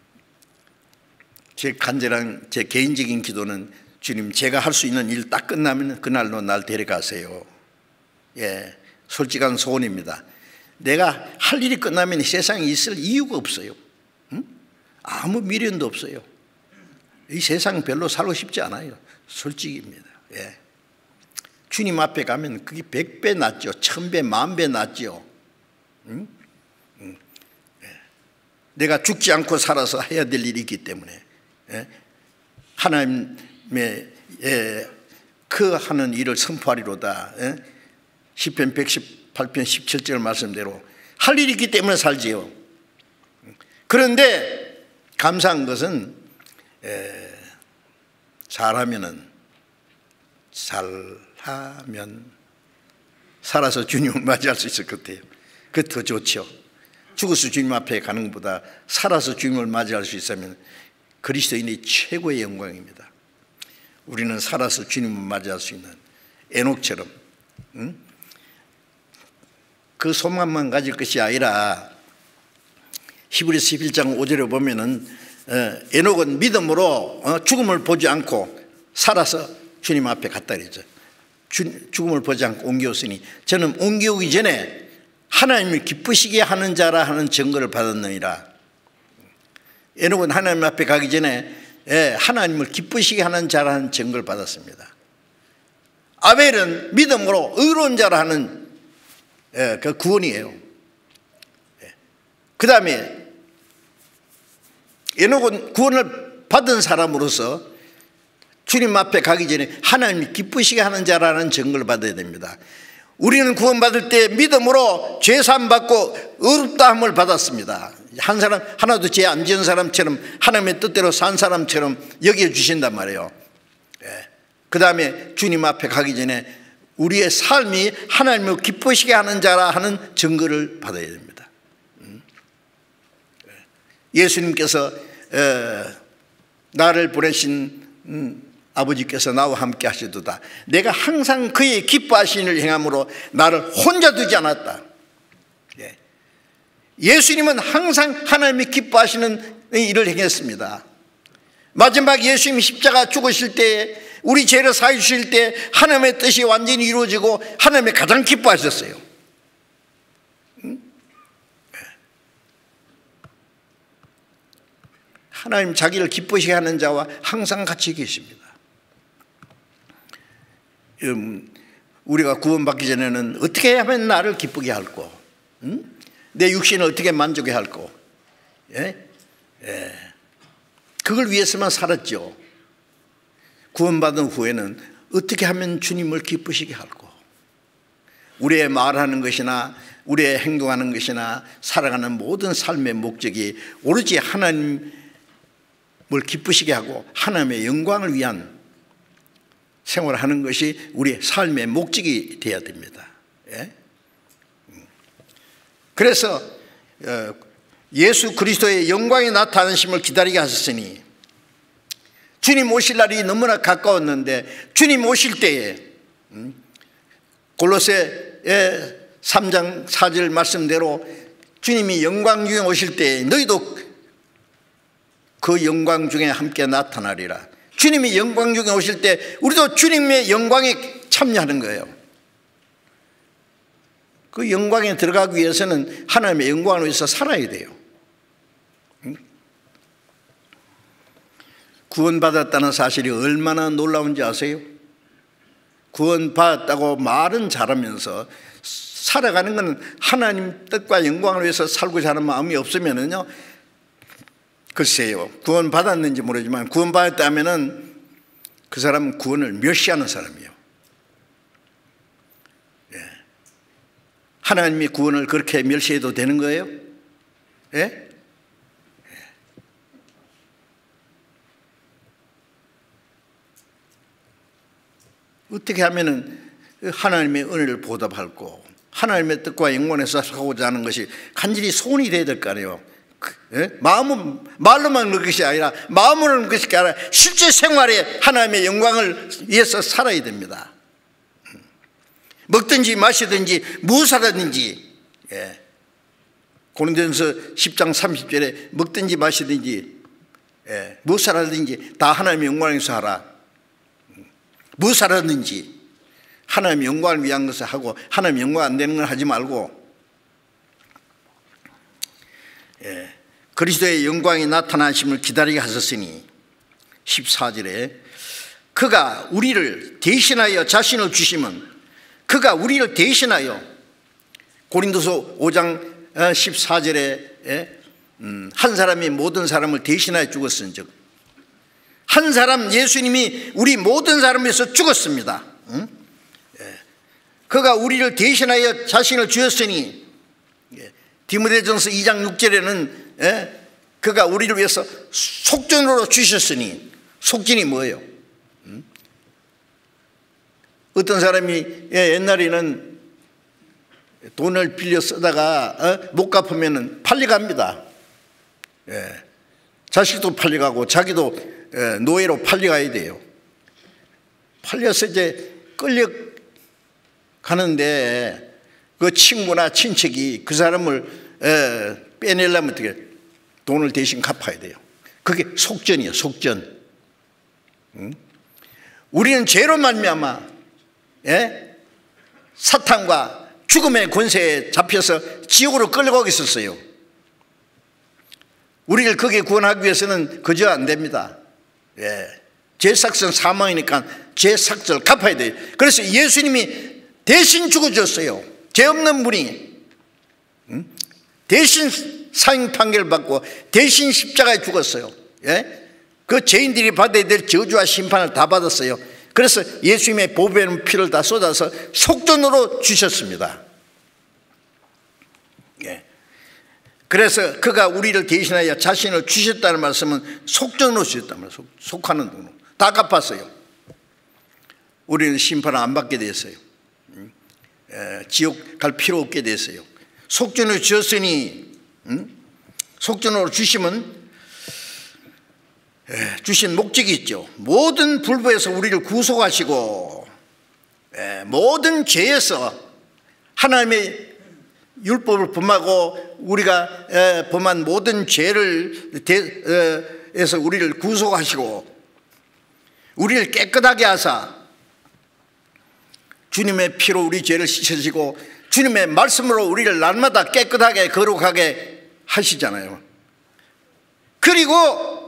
제 간절한 제 개인적인 기도는 주님, 제가 할 수 있는 일 딱 끝나면 그날로 날 데려가세요. 예, 솔직한 소원입니다. 내가 할 일이 끝나면 세상에 있을 이유가 없어요. 응? 아무 미련도 없어요. 이 세상 별로 살고 싶지 않아요. 솔직입니다. 예. 주님 앞에 가면 그게 백 배 낫죠. 천 배, 만 배 낫죠. 응? 응. 예. 내가 죽지 않고 살아서 해야 될 일이 있기 때문에 예. 하나님의 예, 그 하는 일을 선포하리로다. 예. 시편 백십팔 편 십칠 절 말씀대로 할 일이 있기 때문에 살지요. 그런데 감사한 것은 예, 잘하면은 잘하면 살아서 주님을 맞이할 수 있을 것 같아요. 그게 더 좋죠. 죽어서 주님 앞에 가는 것보다 살아서 주님을 맞이할 수 있으면 그리스도인이 최고의 영광입니다. 우리는 살아서 주님을 맞이할 수 있는 에녹처럼 응? 그 소망만 가질 것이 아니라 히브리서 십일 장 오 절에 보면은 에녹은 믿음으로 죽음을 보지 않고 살아서 주님 앞에 갔다 그랬죠. 죽음을 보지 않고 옮겨오으니 저는 옮겨오기 전에 하나님을 기쁘시게 하는 자라 하는 증거를 받았느니라. 에녹은 하나님 앞에 가기 전에 하나님을 기쁘시게 하는 자라는 증거를 받았습니다. 아벨은 믿음으로 의로운 자라 하는 그 구원이에요. 그 다음에 에녹은 구원을 받은 사람으로서 주님 앞에 가기 전에 하나님이 기쁘시게 하는 자라는 증거를 받아야 됩니다. 우리는 구원받을 때 믿음으로 죄사함 받고 의롭다함을 받았습니다. 한 사람 하나도 죄 안 지은 사람처럼 하나님의 뜻대로 산 사람처럼 여겨주신단 말이에요. 예. 그 다음에 주님 앞에 가기 전에 우리의 삶이 하나님을 기쁘시게 하는 자라 하는 증거를 받아야 됩니다. 음. 예수님께서 에, 나를 보내신 음, 아버지께서 나와 함께 하시도다. 내가 항상 그의 기뻐하시는 일을 행함으로 나를 혼자 두지 않았다. 예. 예수님은 항상 하나님이 기뻐하시는 일을 행했습니다. 마지막 예수님이 십자가 죽으실 때 우리 죄를 사해 주실 때 하나님의 뜻이 완전히 이루어지고 하나님이 가장 기뻐하셨어요. 응? 하나님 자기를 기쁘시게 하는 자와 항상 같이 계십니다. 우리가 구원받기 전에는 어떻게 하면 나를 기쁘게 할꼬, 응? 내 육신을 어떻게 만족해 할꼬, 예? 예. 그걸 위해서만 살았죠. 구원받은 후에는 어떻게 하면 주님을 기쁘시게 할꼬, 우리의 말하는 것이나 우리의 행동하는 것이나 살아가는 모든 삶의 목적이 오로지 하나님을 기쁘시게 하고 하나님의 영광을 위한 생활하는 것이 우리의 삶의 목적이 되어야 됩니다. 예? 그래서 예수 그리스도의 영광이 나타나심을 기다리게 하셨으니 주님 오실 날이 너무나 가까웠는데 주님 오실 때에 골로새 삼 장 사 절 말씀대로 주님이 영광 중에 오실 때에 너희도 그 영광 중에 함께 나타나리라. 주님이 영광 중에 오실 때 우리도 주님의 영광에 참여하는 거예요. 그 영광에 들어가기 위해서는 하나님의 영광을 위해서 살아야 돼요. 구원받았다는 사실이 얼마나 놀라운지 아세요? 구원받았다고 말은 잘하면서 살아가는 것은 하나님 뜻과 영광을 위해서 살고자 하는 마음이 없으면은요, 글쎄요, 구원받았는지 모르지만 구원받았다면은 그 사람은 구원을 멸시하는 사람이에요. 예. 하나님이 구원을 그렇게 멸시해도 되는 거예요? 예? 예. 어떻게 하면은 하나님의 은혜를 보답할고 하나님의 뜻과 영원에서 하고자 하는 것이 간절히 소원이 돼야 될 거 아니에요. 예? 마음은 말로만 그런 것이 아니라 마음으로 그런 것이 아니라 실제 생활에 하나님의 영광을 위해서 살아야 됩니다. 먹든지 마시든지 무엇하든지, 예. 고린도전서 십 장 삼십 절에 먹든지 마시든지, 예. 무엇하든지 다 하나님의 영광을 위해서 하라. 무엇하든지 하나님의 영광을 위한 것을 하고 하나님의 영광 안 되는 걸 하지 말고, 예. 그리스도의 영광이 나타나심을 기다리게 하셨으니 십사 절에 그가 우리를 대신하여 자신을 주시면, 그가 우리를 대신하여, 고린도서 오 장 십사 절에 한 사람이 모든 사람을 대신하여 죽었은즉, 한 사람 예수님이 우리 모든 사람을 위해서 죽었습니다. 그가 우리를 대신하여 자신을 주었으니, 디모데전서 이 장 육 절에는 그가 우리를 위해서 속전으로 주셨으니, 속전이 뭐예요? 어떤 사람이 옛날에는 돈을 빌려 쓰다가 못 갚으면 팔려갑니다. 자식도 팔려가고 자기도 노예로 팔려가야 돼요. 팔려서 이제 끌려가는데 그 친구나 친척이 그 사람을 빼내려면 어떻게 돈을 대신 갚아야 돼요. 그게 속전이에요. 속전. 응? 우리는 죄로 말미암아, 예? 사탄과 죽음의 권세에 잡혀서 지옥으로 끌려가고 있었어요. 우리를 거기에 구원하기 위해서는 그저 안 됩니다. 예. 죄 삭은 사망이니까 죄 삭을 갚아야 돼요. 그래서 예수님이 대신 죽어줬어요. 죄 없는 분이, 응? 대신 사형 판결을 받고 대신 십자가에 죽었어요. 예? 그 죄인들이 받아야 될 저주와 심판을 다 받았어요. 그래서 예수님의 보배는 피를 다 쏟아서 속전으로 주셨습니다. 예. 그래서 그가 우리를 대신하여 자신을 주셨다는 말씀은 속전으로 주셨단 말이에요. 속하는 돈으로 다 갚았어요. 우리는 심판을 안 받게 됐어요. 예, 지옥 갈 필요 없게 됐어요. 속전으로 주셨으니, 음? 속전으로 주시면 예, 주신 목적이 있죠. 모든 불법에서 우리를 구속하시고, 예, 모든 죄에서 하나님의 율법을 범하고 우리가 예, 범한 모든 죄를 대, 에, 에서 우리를 구속하시고 우리를 깨끗하게 하사 주님의 피로 우리 죄를 씻으시고 주님의 말씀으로 우리를 날마다 깨끗하게 거룩하게 하시잖아요. 그리고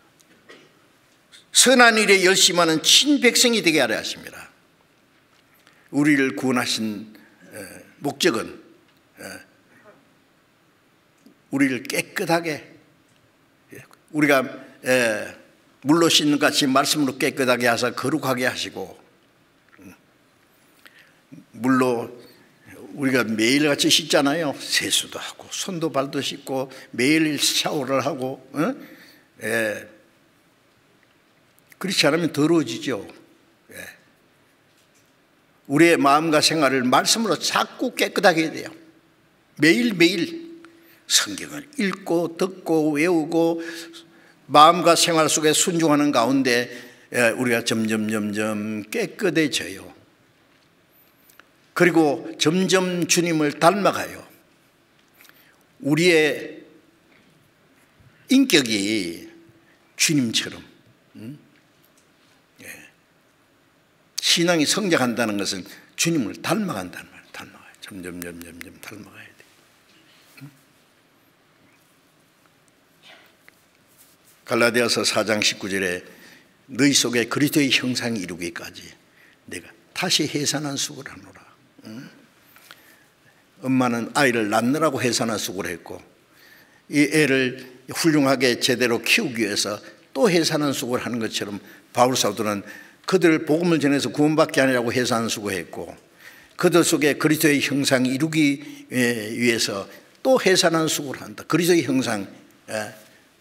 선한 일에 열심하는 친백성이 되게 하려 하십니다. 우리를 구원하신 목적은 우리를 깨끗하게, 우리가 물로 씻는 같이 말씀으로 깨끗하게 하사 거룩하게 하시고, 물로 우리가 매일같이 씻잖아요. 세수도 하고 손도 발도 씻고 매일 샤워를 하고, 어? 예. 그렇지 않으면 더러워지죠. 예. 우리의 마음과 생활을 말씀으로 자꾸 깨끗하게 해야 돼요. 매일매일 성경을 읽고 듣고 외우고 마음과 생활 속에 순종하는 가운데 우리가 점점 점점 깨끗해져요. 그리고 점점 주님을 닮아가요. 우리의 인격이 주님처럼, 음? 예. 신앙이 성장한다는 것은 주님을 닮아간다는 말이에요. 닮아가요. 점점 점점 점 닮아가야 돼. 음? 갈라디아서 사 장 십구 절에 너희 속에 그리스도의 형상이 이루기까지 내가 다시 해산한 수고를 하노라. 음? 엄마는 아이를 낳느라고 해산한 수고를 했고 이 애를 훌륭하게 제대로 키우기 위해서 또 해산한 수고를 하는 것처럼 바울 사도는 그들을 복음을 전해서 구원받게 하느라고 해산한 수고했고 그들 속에 그리스도의 형상이 이루기 위해서 또 해산한 수고를 한다. 그리스도의 형상,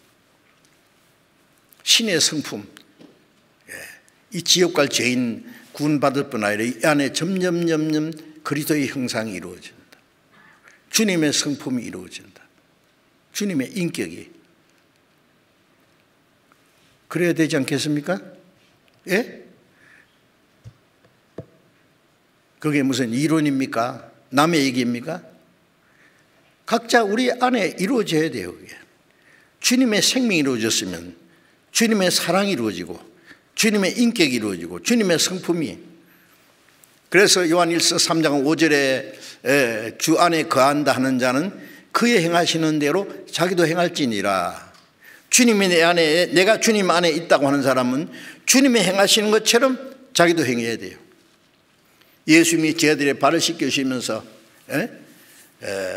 신의 성품, 이 지옥 갈 죄인 구원받을 뿐 아니라 이 안에 점점 점점 그리스도의 형상이 이루어진다. 주님의 성품이 이루어진다. 주님의 인격이. 그래야 되지 않겠습니까? 예? 그게 무슨 이론입니까? 남의 얘기입니까? 각자 우리 안에 이루어져야 돼요. 그게. 주님의 생명이 이루어졌으면 주님의 사랑이 이루어지고 주님의 인격이 이루어지고 주님의 성품이. 그래서 요한일서 삼 장 오 절에 주 안에 거한다 하는 자는 그의 행하시는 대로 자기도 행할지니라. 주님이 내 안에, 내가 주님 안에 있다고 하는 사람은 주님이 행하시는 것처럼 자기도 행해야 돼요. 예수님이 제자들의 발을 씻겨주시면서 에? 에,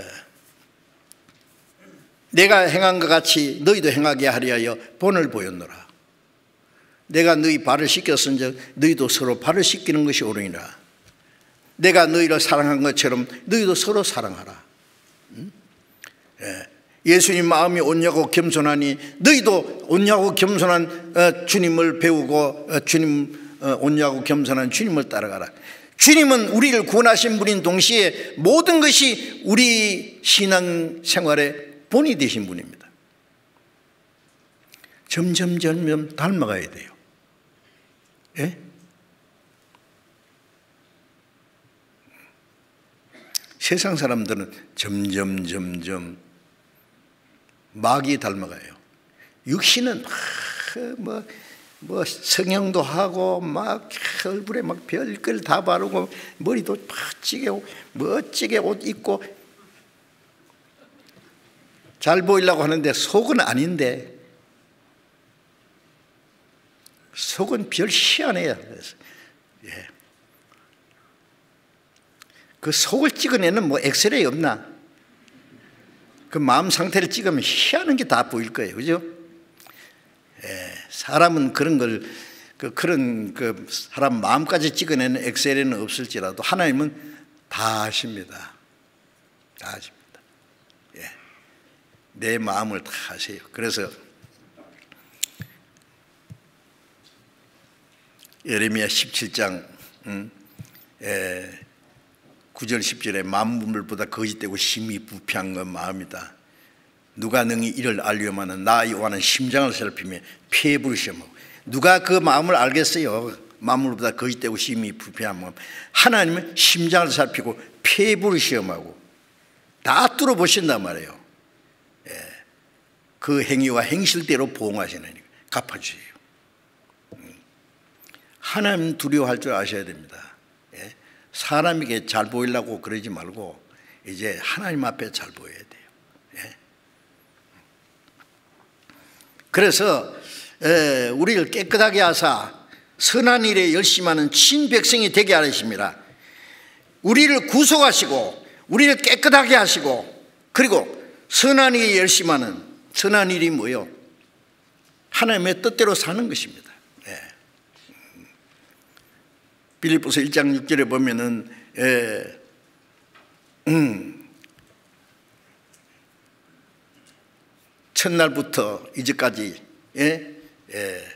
내가 행한 것 같이 너희도 행하게 하려 본을 보였노라. 내가 너희 발을 씻겼은즉 너희도 서로 발을 씻기는 것이 옳으니라. 내가 너희를 사랑한 것처럼 너희도 서로 사랑하라. 음? 예. 예수님 마음이 온유하고 겸손하니 너희도 온유하고 겸손한 주님을 배우고 주님 온유하고 겸손한 주님을 따라가라. 주님은 우리를 구원하신 분인 동시에 모든 것이 우리 신앙생활의 본이 되신 분입니다. 점점 점점 닮아가야 돼요. 예? 세상 사람들은 점점 점점 마귀 닮아가요. 육신은 막 뭐 뭐 성형도 하고 막 얼굴에 막 별걸 다 바르고 머리도 멋지게 멋지게 옷 입고 잘 보이려고 하는데 속은 아닌데, 속은 별 희한해요. 그래서 예. 그 속을 찍어내는 뭐 엑스레이 없나? 그 마음 상태를 찍으면 희한한 게 다 보일 거예요. 그죠? 예, 사람은 그런 걸, 그, 그런 그 사람 마음까지 찍어내는 엑스레이는 없을지라도 하나님은 다 아십니다. 다 아십니다. 예, 내 마음을 다 아세요. 그래서 예레미야 십칠 장 음, 예, 구 절 십 절에 만물보다 거짓되고 심히 부패한 건 마음이다. 누가 능히 이를 알려마는 나 여호와는 심장을 살피며 폐부를 시험하고. 누가 그 마음을 알겠어요? 만물보다 거짓되고 심히 부패한 마음. 하나님은 심장을 살피고 폐부를 시험하고 다 뚫어보신단 말이에요. 예. 그 행위와 행실대로 보응하시느니까 갚아주세요. 하나님 두려워할 줄 아셔야 됩니다. 예. 사람에게 잘 보이려고 그러지 말고 이제 하나님 앞에 잘 보여야 돼요. 예. 그래서 에, 우리를 깨끗하게 하사 선한 일에 열심하는 친백성이 되게 하십니다. 우리를 구속하시고 우리를 깨끗하게 하시고, 그리고 선한 일에 열심하는, 선한 일이 뭐예요? 하나님의 뜻대로 사는 것입니다. 예. 빌립보서 일 장 육 절에 보면은 에, 음, 첫날부터 이제까지 예? 예.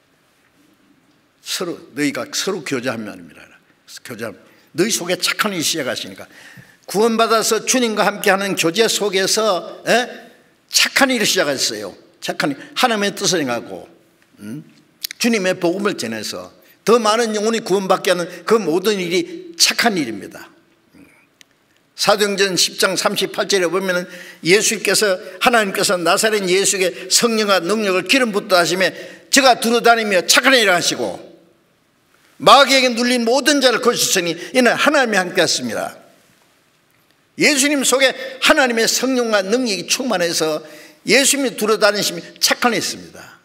서로 너희가 서로 교제하면 아닙니다. 교제하면 너희 속에 착한 일이 시작하시니까 구원받아서 주님과 함께하는 교제 속에서 예? 착한 일을 시작했어요. 착한 일, 하나님의 뜻을 행하고 음? 주님의 복음을 전해서 더 많은 영혼이 구원받게 하는 그 모든 일이 착한 일입니다. 사도행전 십 장 삼십팔 절에 보면은 예수께서, 하나님께서 나사렛 예수에게 성령과 능력을 기름 붓다 하시매 저가 두루다니며 착한 일을 하시고 마귀에게 눌린 모든 자를 거두셨으니 이는 하나님이 함께 했습니다. 예수님 속에 하나님의 성령과 능력이 충만해서 예수님이 두루다니시며 착한 일을 했습니다.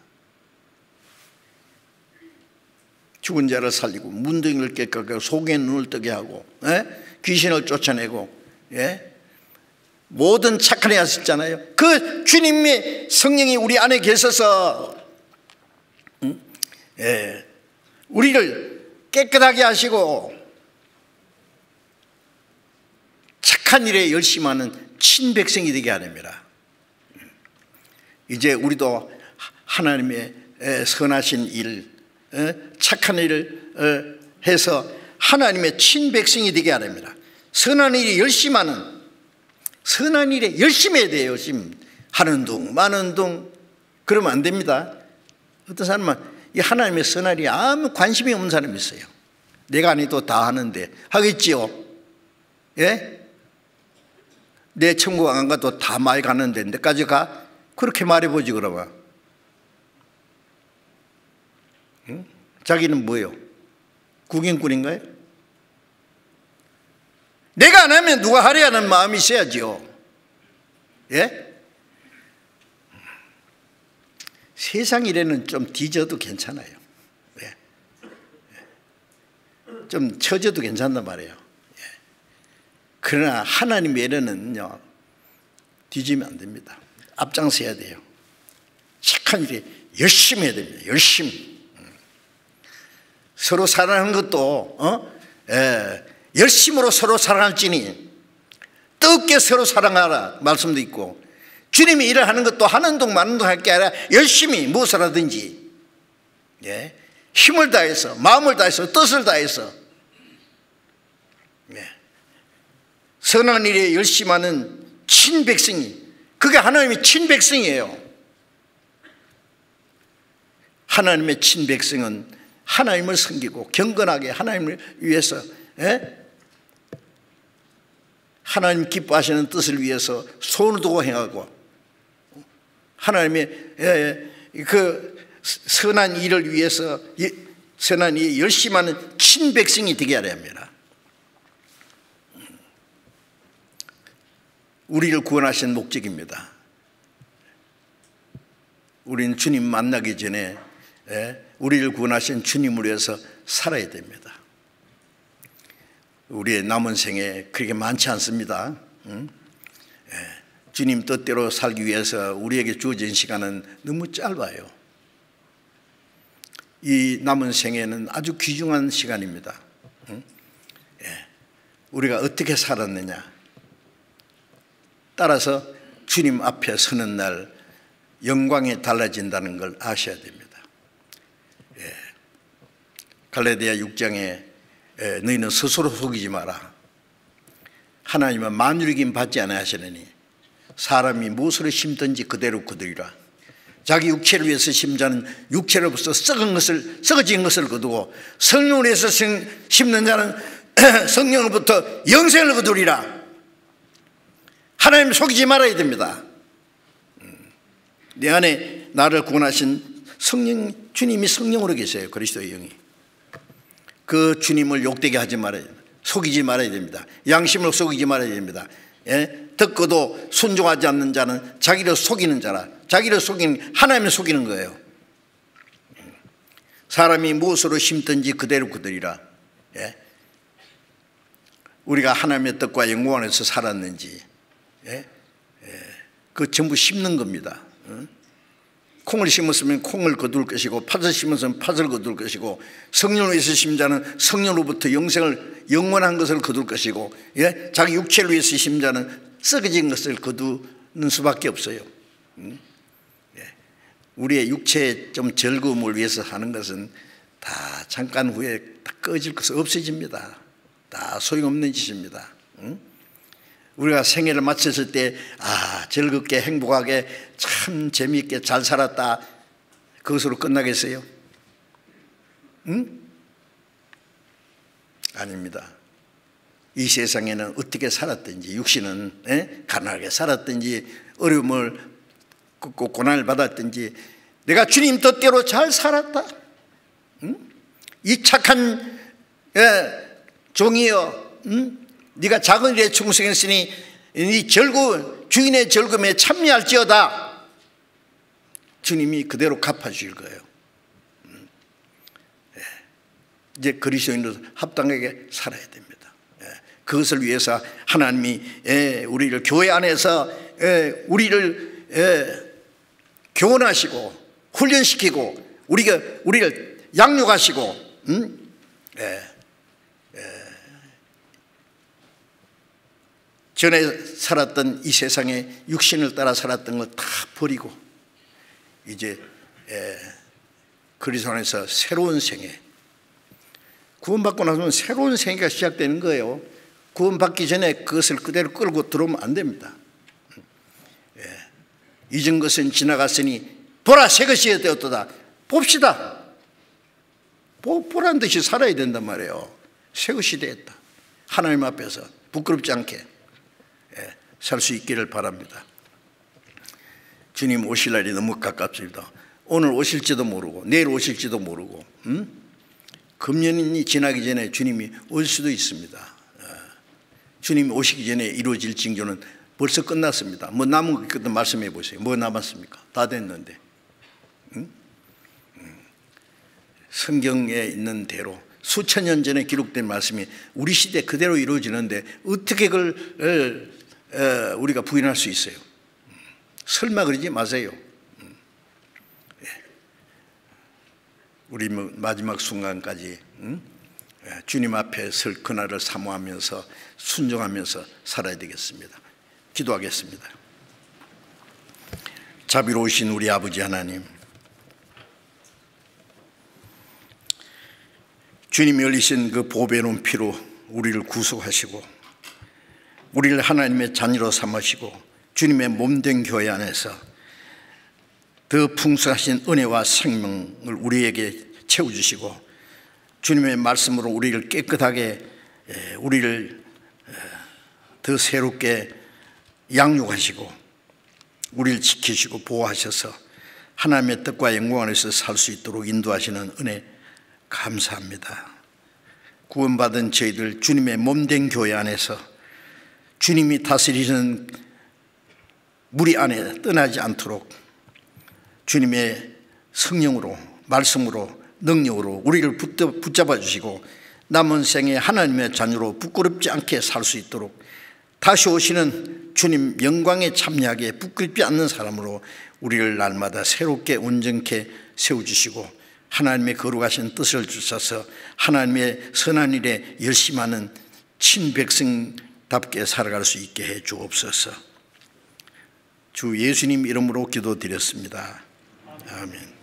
죽은 자를 살리고 문둥이를 깨끗하게 하고 속에 눈을 뜨게 하고 에? 귀신을 쫓아내고 예? 모든 착한 일 하셨잖아요. 그 주님의 성령이 우리 안에 계셔서 음? 예. 우리를 깨끗하게 하시고 착한 일에 열심하는 친백성이 되게 하십니다. 이제 우리도 하나님의 선하신 일, 착한 일을 해서 하나님의 친백성이 되게 하랍니다. 선한 일이 열심히 하는, 선한 일에 열심히 해야 돼요. 열심히 하는 둥 마는 둥 그러면 안 됩니다. 어떤 사람은 이 하나님의 선한 일에 아무 관심이 없는 사람이 있어요. 내가 안 해도 다 하는데 하겠지요. 예? 내 천국 안 가도 다 많이 가는데 내까지 가? 그렇게 말해보지 그러면. 응? 자기는 뭐예요? 구경꾼인가요? 내가 안 하면 누가 하려는 마음이 있어야지요. 예? 세상 일에는 좀 뒤져도 괜찮아요. 예. 좀 처져도 괜찮단 말이에요. 예. 그러나 하나님 일에는요, 뒤지면 안 됩니다. 앞장서야 돼요. 착한 일에 열심히 해야 됩니다. 열심히. 서로 사랑하는 것도 어? 예. 열심으로 서로 사랑할지니 뜨겁게 서로 사랑하라 말씀도 있고, 주님이 일을 하는 것도 하는 동 마는 동 할 게 아니라 열심히 무엇을 하든지, 예. 힘을 다해서 마음을 다해서 뜻을 다해서, 예. 선한 일에 열심히 하는 친백성이, 그게 하나님의 친백성이에요. 하나님의 친백성은 하나님을 섬기고 경건하게 하나님을 위해서, 예? 하나님 기뻐하시는 뜻을 위해서 손을 두고 행하고, 하나님의 예, 그 선한 일을 위해서 선한 일 열심히 하는 친백성이 되게 하려 합니다. 우리를 구원하신 목적입니다. 우리는 주님 만나기 전에 예, 우리를 구원하신 주님을 위해서 살아야 됩니다. 우리의 남은 생에 그렇게 많지 않습니다. 응? 예, 주님 뜻대로 살기 위해서 우리에게 주어진 시간은 너무 짧아요. 이 남은 생에는 아주 귀중한 시간입니다. 응? 예, 우리가 어떻게 살았느냐, 따라서 주님 앞에 서는 날 영광이 달라진다는 걸 아셔야 됩니다. 예, 갈라디아 육 장에 예, 너희는 스스로 속이지 마라. 하나님은 만유리긴 받지 않아 하시느니 사람이 무엇을 심든지 그대로 거두리라. 자기 육체를 위해서 심자는 육체로부터 썩은 것을, 썩어진 것을 거두고 성령을 위해서 심는 자는 성령으로부터 영생을 거두리라. 하나님 속이지 말아야 됩니다. 내 안에 나를 구원하신 성령, 주님이 성령으로 계세요. 그리스도의 영이. 그 주님을 욕되게 하지 말아야 됩니다. 속이지 말아야 됩니다. 양심으로 속이지 말아야 됩니다. 예? 듣고도 순종하지 않는 자는 자기를 속이는 자라. 자기를 속이는, 하나님을 속이는 거예요. 사람이 무엇으로 심든지 그대로 거두리라. 예? 우리가 하나님의 뜻과 영광 안에서 살았는지, 예? 예. 그 전부 심는 겁니다. 어? 콩을 심었으면 콩을 거둘 것이고, 팥을 심었으면 팥을 거둘 것이고, 성령을 위해서 심은 자는 성령으로부터 영생을, 영원한 것을 거둘 것이고, 예? 자기 육체를 위해서 심은 자는 썩어진 것을 거두는 수밖에 없어요. 음? 예. 우리의 육체의 좀 즐거움을 위해서 하는 것은 다 잠깐 후에 다 꺼질 것은 없어집니다. 다 소용없는 짓입니다. 음? 우리가 생애를 마쳤을 때, 아, 즐겁게 행복하게 참 재미있게 잘 살았다, 그것으로 끝나겠어요? 응? 아닙니다. 이 세상에는 어떻게 살았든지, 육신은 에? 가난하게 살았든지, 어려움을 겪고 고난을 받았든지, 내가 주님 뜻대로 잘 살았다, 응? 이 착한 예, 종이여, 응? 네가 작은 일에 충성했으니 네 즐거운 주인의 즐거움에 참여할지어다. 주님이 그대로 갚아주실 거예요. 이제 그리스도인으로 합당하게 살아야 됩니다. 그것을 위해서 하나님이 우리를 교회 안에서 우리를 교훈하시고 훈련시키고 우리가 우리를 양육하시고, 음? 전에 살았던 이 세상에 육신을 따라 살았던 걸 다 버리고 이제 그리스도 안에서 새로운 생애, 구원받고 나서는 새로운 생애가 시작되는 거예요. 구원받기 전에 그것을 그대로 끌고 들어오면 안 됩니다. 예. 잊은 것은 지나갔으니 보라 새 것이 되었도다. 봅시다. 보, 보란 듯이 살아야 된단 말이에요. 새 것이 되었다. 하나님 앞에서 부끄럽지 않게 예, 살 수 있기를 바랍니다. 주님 오실 날이 너무 가깝습니다. 오늘 오실지도 모르고 내일 오실지도 모르고 음? 금년이 지나기 전에 주님이 올 수도 있습니다. 주님이 오시기 전에 이루어질 징조는 벌써 끝났습니다. 뭐 남은 것 말씀해 보세요. 뭐 남았습니까? 다 됐는데. 응? 성경에 있는 대로 수천 년 전에 기록된 말씀이 우리 시대 그대로 이루어지는데 어떻게 그걸 우리가 부인할 수 있어요? 설마 그러지 마세요. 우리 마지막 순간까지 주님 앞에 설 그날을 사모하면서 순종하면서 살아야 되겠습니다. 기도하겠습니다. 자비로우신 우리 아버지 하나님, 주님이 흘리신 그 보배로운 피로 우리를 구속하시고 우리를 하나님의 자녀로 삼으시고 주님의 몸된 교회 안에서 더 풍성하신 은혜와 생명을 우리에게 채워주시고 주님의 말씀으로 우리를 깨끗하게 우리를 더 새롭게 양육하시고 우리를 지키시고 보호하셔서 하나님의 뜻과 영광 안에서 살 수 있도록 인도하시는 은혜 감사합니다. 구원받은 저희들 주님의 몸된 교회 안에서 주님이 다스리는 무리 안에 떠나지 않도록 주님의 성령으로 말씀으로 능력으로 우리를 붙잡아 주시고 남은 생에 하나님의 자녀로 부끄럽지 않게 살 수 있도록 다시 오시는 주님 영광에 참여하게 부끄럽지 않는 사람으로 우리를 날마다 새롭게 온전케 세워주시고 하나님의 거룩하신 뜻을 주셔서 하나님의 선한 일에 열심하는 친백성답게 살아갈 수 있게 해 주옵소서. 주 예수님 이름으로 기도드렸습니다. 아멘.